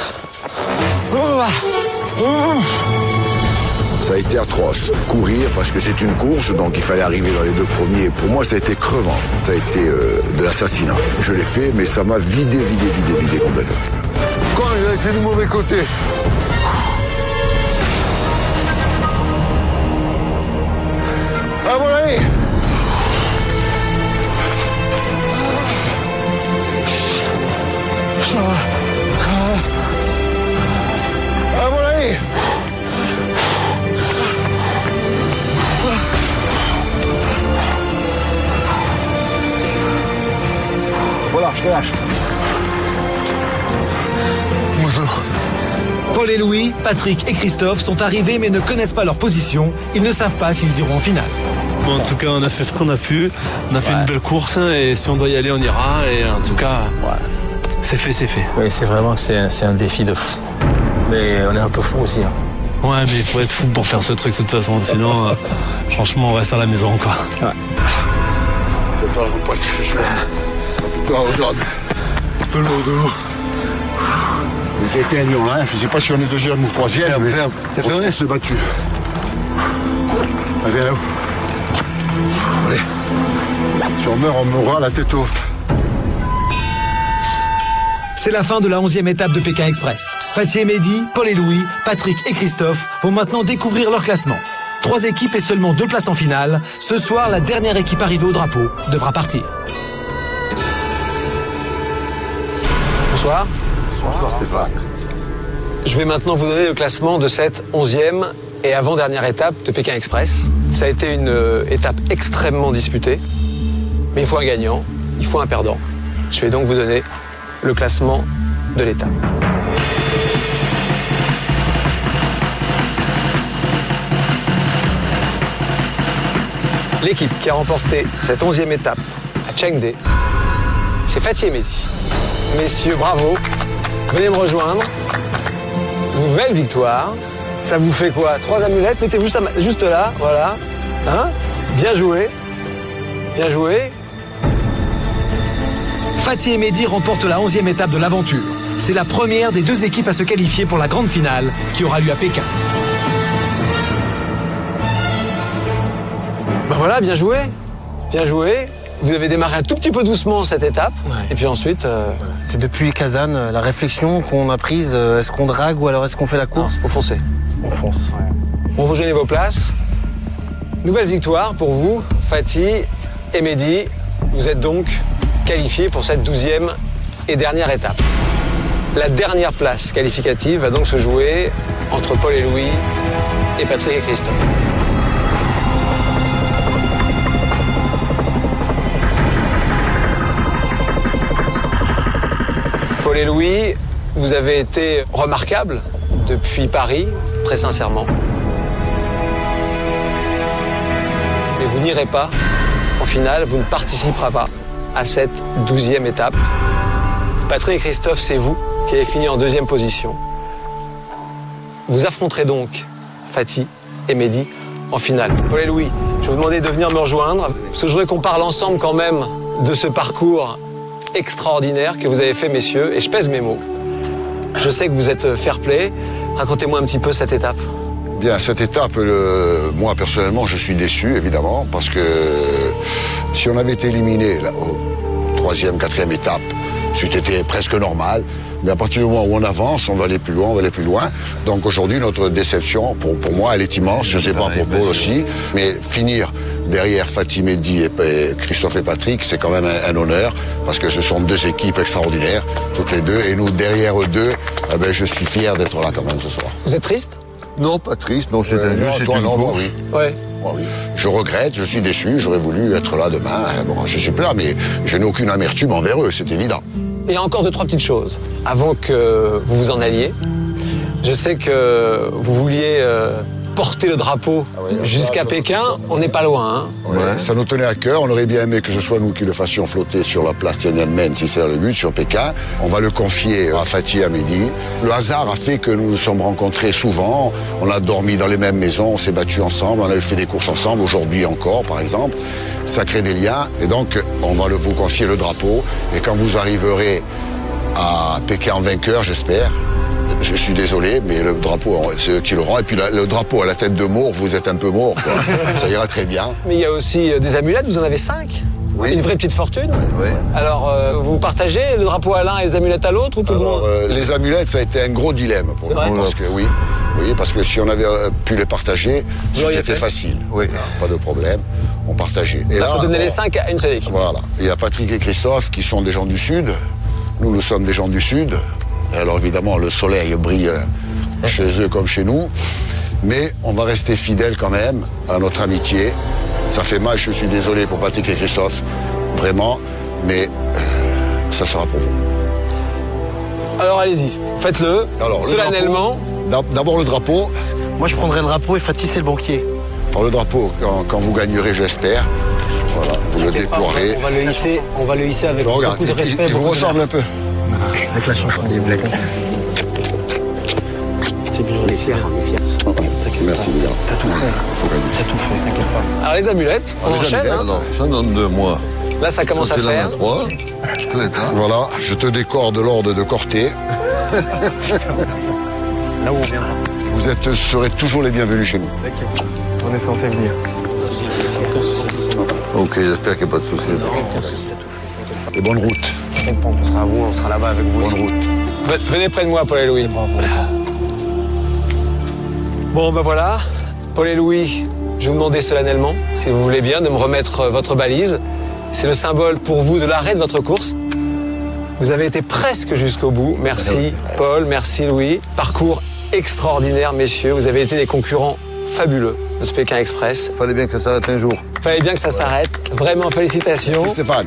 Ça a été atroce. Courir, parce que c'est une course, donc il fallait arriver dans les 2 premiers. Pour moi, ça a été crevant. Ça a été de l'assassinat. Je l'ai fait, mais ça m'a vidé complètement. Quand j'ai laissé du mauvais côté. À mon avis. À mon avis. Voilà, je relâche. Paul et Louis, Patrick et Christophe sont arrivés mais ne connaissent pas leur position. Ils ne savent pas s'ils iront en finale. Bon, en tout cas, on a fait ce qu'on a pu. On a fait une belle course et si on doit y aller, on ira. Et en tout cas, c'est fait. Oui, c'est vraiment que c'est un défi de fou. Mais on est un peu fou aussi. Hein. Ouais, mais il faut être fou pour faire ce truc de toute façon. Sinon, franchement, on reste à la maison, quoi. Ouais. C'est pas le pote. Toi, regarde. De l'eau. J'ai été un lion, hein. Je sais pas si on est 2e ou 3e, mais T'es fermé? on s'est battu. Allez, viens là. Allez. Si on meurt, on mourra la tête haute. C'est la fin de la 11e étape de Pékin Express. Fatih et Mehdi, Paul et Louis, Patrick et Christophe vont maintenant découvrir leur classement. 3 équipes et seulement 2 places en finale. Ce soir, la dernière équipe arrivée au drapeau devra partir. Bonsoir. Bonsoir Stéphane. Je vais maintenant vous donner le classement de cette 11e et avant-dernière étape de Pékin Express. Ça a été une étape extrêmement disputée, mais il faut un gagnant, il faut un perdant. Je vais donc vous donner le classement de l'étape. L'équipe qui a remporté cette 11e étape à Chengde, c'est Fatih et Mehdi. Messieurs, bravo. Venez me rejoindre. Nouvelle victoire. Ça vous fait quoi? 3 amulettes? Mettez-vous juste là, voilà. Hein? Bien joué. Fatih et Mehdi remportent la 11e étape de l'aventure. C'est la première des 2 équipes à se qualifier pour la grande finale qui aura lieu à Pékin. Ben voilà, bien joué. Vous avez démarré un tout petit peu doucement cette étape, et puis ensuite... C'est depuis Kazan, la réflexion qu'on a prise, est-ce qu'on drague ou alors est-ce qu'on fait la course? Faut foncer. On fonce. Bon, rejoignez vos places. Nouvelle victoire pour vous, Fatih et Mehdi. Vous êtes donc qualifiés pour cette 12e et dernière étape. La dernière place qualificative va donc se jouer entre Paul et Louis et Patrick et Christophe. Paul et Louis, vous avez été remarquables depuis Paris, très sincèrement. Mais vous n'irez pas, en finale, vous ne participerez pas à cette 12e étape. Patrick et Christophe, c'est vous qui avez fini en 2e position. Vous affronterez donc Fatih et Mehdi en finale. Paul et Louis, je vais vous demander de venir me rejoindre, parce que je voudrais qu'on parle ensemble quand même de ce parcours extraordinaire que vous avez fait, messieurs, et je pèse mes mots. Je sais que vous êtes fair-play. Racontez-moi un petit peu cette étape. Bien, cette étape, moi personnellement, je suis déçu, évidemment, parce que si on avait été éliminé là, aux 3e, 4e étape, c'était presque normal. Mais à partir du moment où on avance, on va aller plus loin, on va aller plus loin. Donc aujourd'hui, notre déception, pour moi, elle est immense. Je ne sais pas pour Paul aussi. Mais finir derrière Fatih, Mehdi et Christophe et Patrick, c'est quand même un honneur. Parce que ce sont 2 équipes extraordinaires, toutes les 2. Et nous, derrière eux 2, eh ben, je suis fier d'être là quand même ce soir. Vous êtes triste? Non, pas triste. Non, c'est un jeu, c'est une course. Oui. Ouais. Oui. Je regrette, je suis déçu. J'aurais voulu être là demain. Bon, je suis plus là, mais je n'ai aucune amertume envers eux, c'est évident. Et encore 2-3 petites choses avant que vous vous en alliez. Je sais que vous vouliez porter le drapeau jusqu'à Pékin. On n'est pas loin. Hein. Ouais, ça nous tenait à cœur. On aurait bien aimé que ce soit nous qui le fassions flotter sur la place Tiananmen, si c'est le but, sur Pékin. On va le confier à Fatih et à Mehdi. Le hasard a fait que nous nous sommes rencontrés souvent. On a dormi dans les mêmes maisons, on s'est battus ensemble, on avait fait des courses ensemble, aujourd'hui encore, par exemple. Ça crée des liens. Et donc, on va vous confier le drapeau. Et quand vous arriverez à Pékin en vainqueur, j'espère, je suis désolé, mais le drapeau, c'est eux qui le rendent. Et puis le drapeau à la tête de Maure, vous êtes un peu Maure, quoi. Ça ira très bien. Mais il y a aussi des amulettes, vous en avez 5. Oui. Une vraie petite fortune. Oui. Alors, vous partagez le drapeau à l'un et les amulettes à l'autre ou tout le monde? Les amulettes, ça a été un gros dilemme pour nous. Parce que, oui, parce que si on avait pu les partager, c'était facile. Oui. Pas de problème. On partageait. Et là, il faut donner les 5 à une seule équipe. Voilà. Il y a Patrick et Christophe qui sont des gens du Sud. Nous sommes des gens du Sud. Alors évidemment, le soleil brille chez eux comme chez nous. Mais on va rester fidèles quand même à notre amitié. Ça fait mal, je suis désolé pour Patrick et Christophe, vraiment. Mais ça sera pour vous. Alors allez-y, faites-le, solennellement. D'abord le drapeau. Moi je prendrai le drapeau et Fatih c'est le banquier. Alors le drapeau, quand vous gagnerez, j'espère. Voilà, vous le déploierez. On va le hisser avec beaucoup de respect. Il vous ressemble un peu. Avec la chanson des Blacks. C'est bien, on est fiers. Merci bien. T'as tout fait. T'as tout fait, t'inquiète pas. Alors les amulettes, on enchaîne. Alors, ça donne 2 mois. Là ça commence à faire. 3. Voilà, je te décore de l'ordre de Corté. Là où on vient. Vous serez toujours les bienvenus chez nous. On est censé venir. Ok, j'espère qu'il n'y a pas de soucis. Et bonne route. On sera à vous, on sera là-bas avec vous. Bonne route. Venez près de moi, Paul et Louis. Bon, ben voilà. Paul et Louis, je vais vous demander solennellement, si vous voulez bien, de me remettre votre balise. C'est le symbole pour vous de l'arrêt de votre course. Vous avez été presque jusqu'au bout. Merci Paul, merci Louis. Parcours extraordinaire, messieurs. Vous avez été des concurrents fabuleux de ce Pékin Express. Fallait bien que ça s'arrête un jour. Fallait bien que ça s'arrête. Vraiment, félicitations. Merci Stéphane.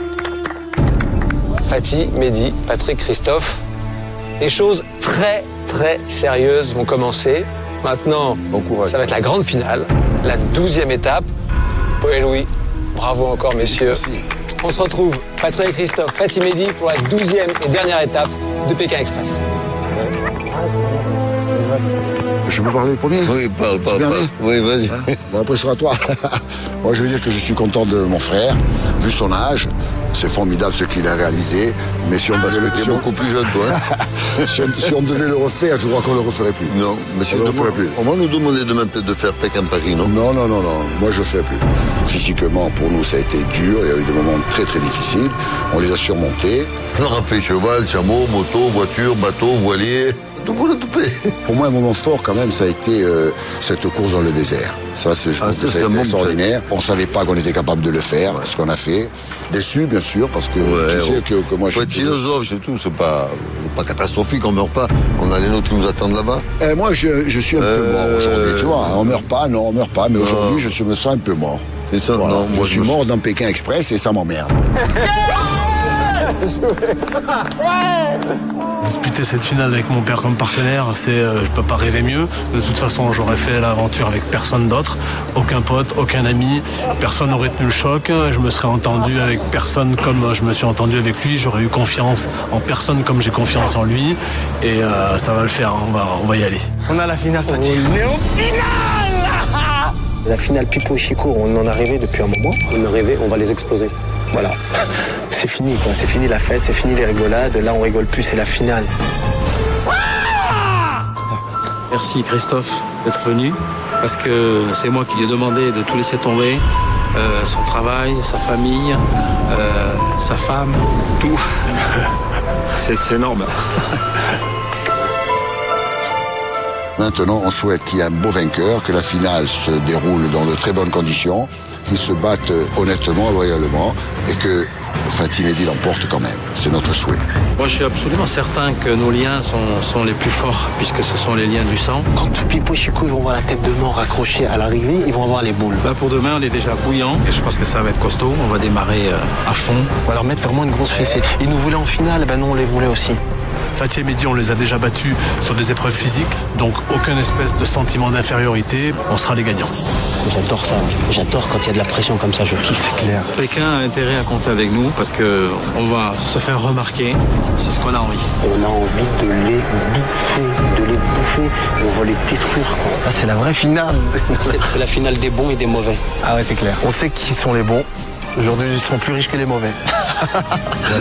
Fatih, Mehdi, Patrick, Christophe. Les choses très, très sérieuses vont commencer. Maintenant, bon courage. Ça va être la grande finale, la 12e étape. Paul et Louis, bravo encore, messieurs. Merci. On se retrouve, Patrick et Christophe, Fatih, Mehdi, pour la 12e et dernière étape de Pékin Express. Je peux parler le premier? Oui, parle. Oui, vas-y. Bon, après, ce sera toi. Moi, je veux dire que je suis content de mon frère, vu son âge. C'est formidable ce qu'il a réalisé. Mais si on devait Tu es beaucoup plus jeune, toi. si on devait le refaire, je crois qu'on ne le referait plus. Non, mais si on le referait plus. On va nous demander demain peut-être de faire Pékin-Paris, non? Non. Moi, je ne ferai plus. Physiquement, pour nous, ça a été dur. Il y a eu des moments très, très difficiles. On les a surmontés. On aura fait cheval, chameau, moto, voiture, bateau, voilier. Tout le monde a tout fait. Pour moi, un moment fort, quand même, ça a été cette course dans le désert. Ça, ça a été extraordinaire. On ne savait pas qu'on était capable de le faire, ce qu'on a fait. Déçu, bien sûr, parce que tu sais que moi, faut être philosophe, c'est tout. C'est pas catastrophique, on ne meurt pas. On a les nôtres qui nous attendent là-bas. Moi, je suis un peu mort aujourd'hui, tu vois. On ne meurt pas, non, on ne meurt pas. Mais aujourd'hui, je me sens un peu mort. C'est ça, voilà. non. Moi, je suis mort dans Pékin Express et ça m'emmerde. Disputer cette finale avec mon père comme partenaire, je peux pas rêver mieux. De toute façon, j'aurais fait l'aventure avec personne d'autre, aucun pote, aucun ami, personne n'aurait tenu le choc. Je me serais entendu avec personne comme je me suis entendu avec lui. J'aurais eu confiance en personne comme j'ai confiance en lui. Et ça va le faire, on va y aller. On a la finale, Fatih. On est en finale. La finale Pipo et Chico, on en a rêvé depuis un moment. On a rêvé, on va les exploser. Voilà. C'est fini, quoi. C'est fini la fête, c'est fini les rigolades. Là, on rigole plus, c'est la finale. Merci Christophe d'être venu, parce que c'est moi qui lui ai demandé de tout laisser tomber. Son travail, sa famille, sa femme, tout. C'est énorme. Maintenant, on souhaite qu'il y ait un beau vainqueur, que la finale se déroule dans de très bonnes conditions, qu'ils se battent honnêtement, loyalement, et que Fatih Mehdi l'emporte quand même. C'est notre souhait. Moi, je suis absolument certain que nos liens sont les plus forts, puisque ce sont les liens du sang. Quand Pipo et Chico vont voir la tête de mort accrochée à l'arrivée, ils vont avoir les boules. Là, pour demain, on est déjà bouillant, et je pense que ça va être costaud. On va démarrer à fond. On va leur mettre vraiment une grosse fessée. Ils nous voulaient en finale, ben non, on les voulait aussi. Fatih et Mehdi, on les a déjà battus sur des épreuves physiques, donc aucune espèce de sentiment d'infériorité, on sera les gagnants. J'adore ça, j'adore quand il y a de la pression comme ça, je kiffe. C'est clair. Pékin a intérêt à compter avec nous parce qu'on va se faire remarquer, c'est ce qu'on a envie. On a envie de les bouffer, on va les détruire. Ah, c'est la vraie finale. C'est la finale des bons et des mauvais. Ah ouais, c'est clair. On sait qui sont les bons, aujourd'hui ils seront plus riches que les mauvais. Voilà.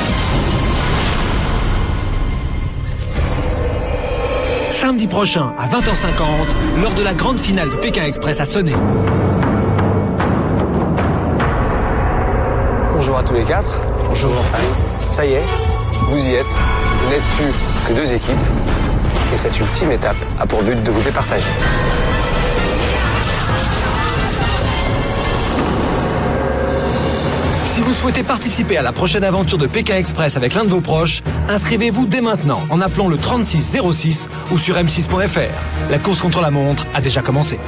Samedi prochain, à 20h50, lors de la grande finale de Pékin Express à Sonnet. Bonjour à tous les quatre. Bonjour. Ça y est, vous y êtes. Vous n'êtes plus que deux équipes. Et cette ultime étape a pour but de vous départager. Si vous souhaitez participer à la prochaine aventure de Pékin Express avec l'un de vos proches, inscrivez-vous dès maintenant en appelant le 3606 ou sur m6.fr. La course contre la montre a déjà commencé.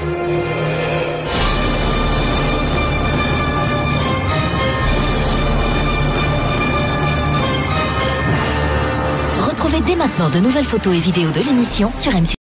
Retrouvez dès maintenant de nouvelles photos et vidéos de l'émission sur M6.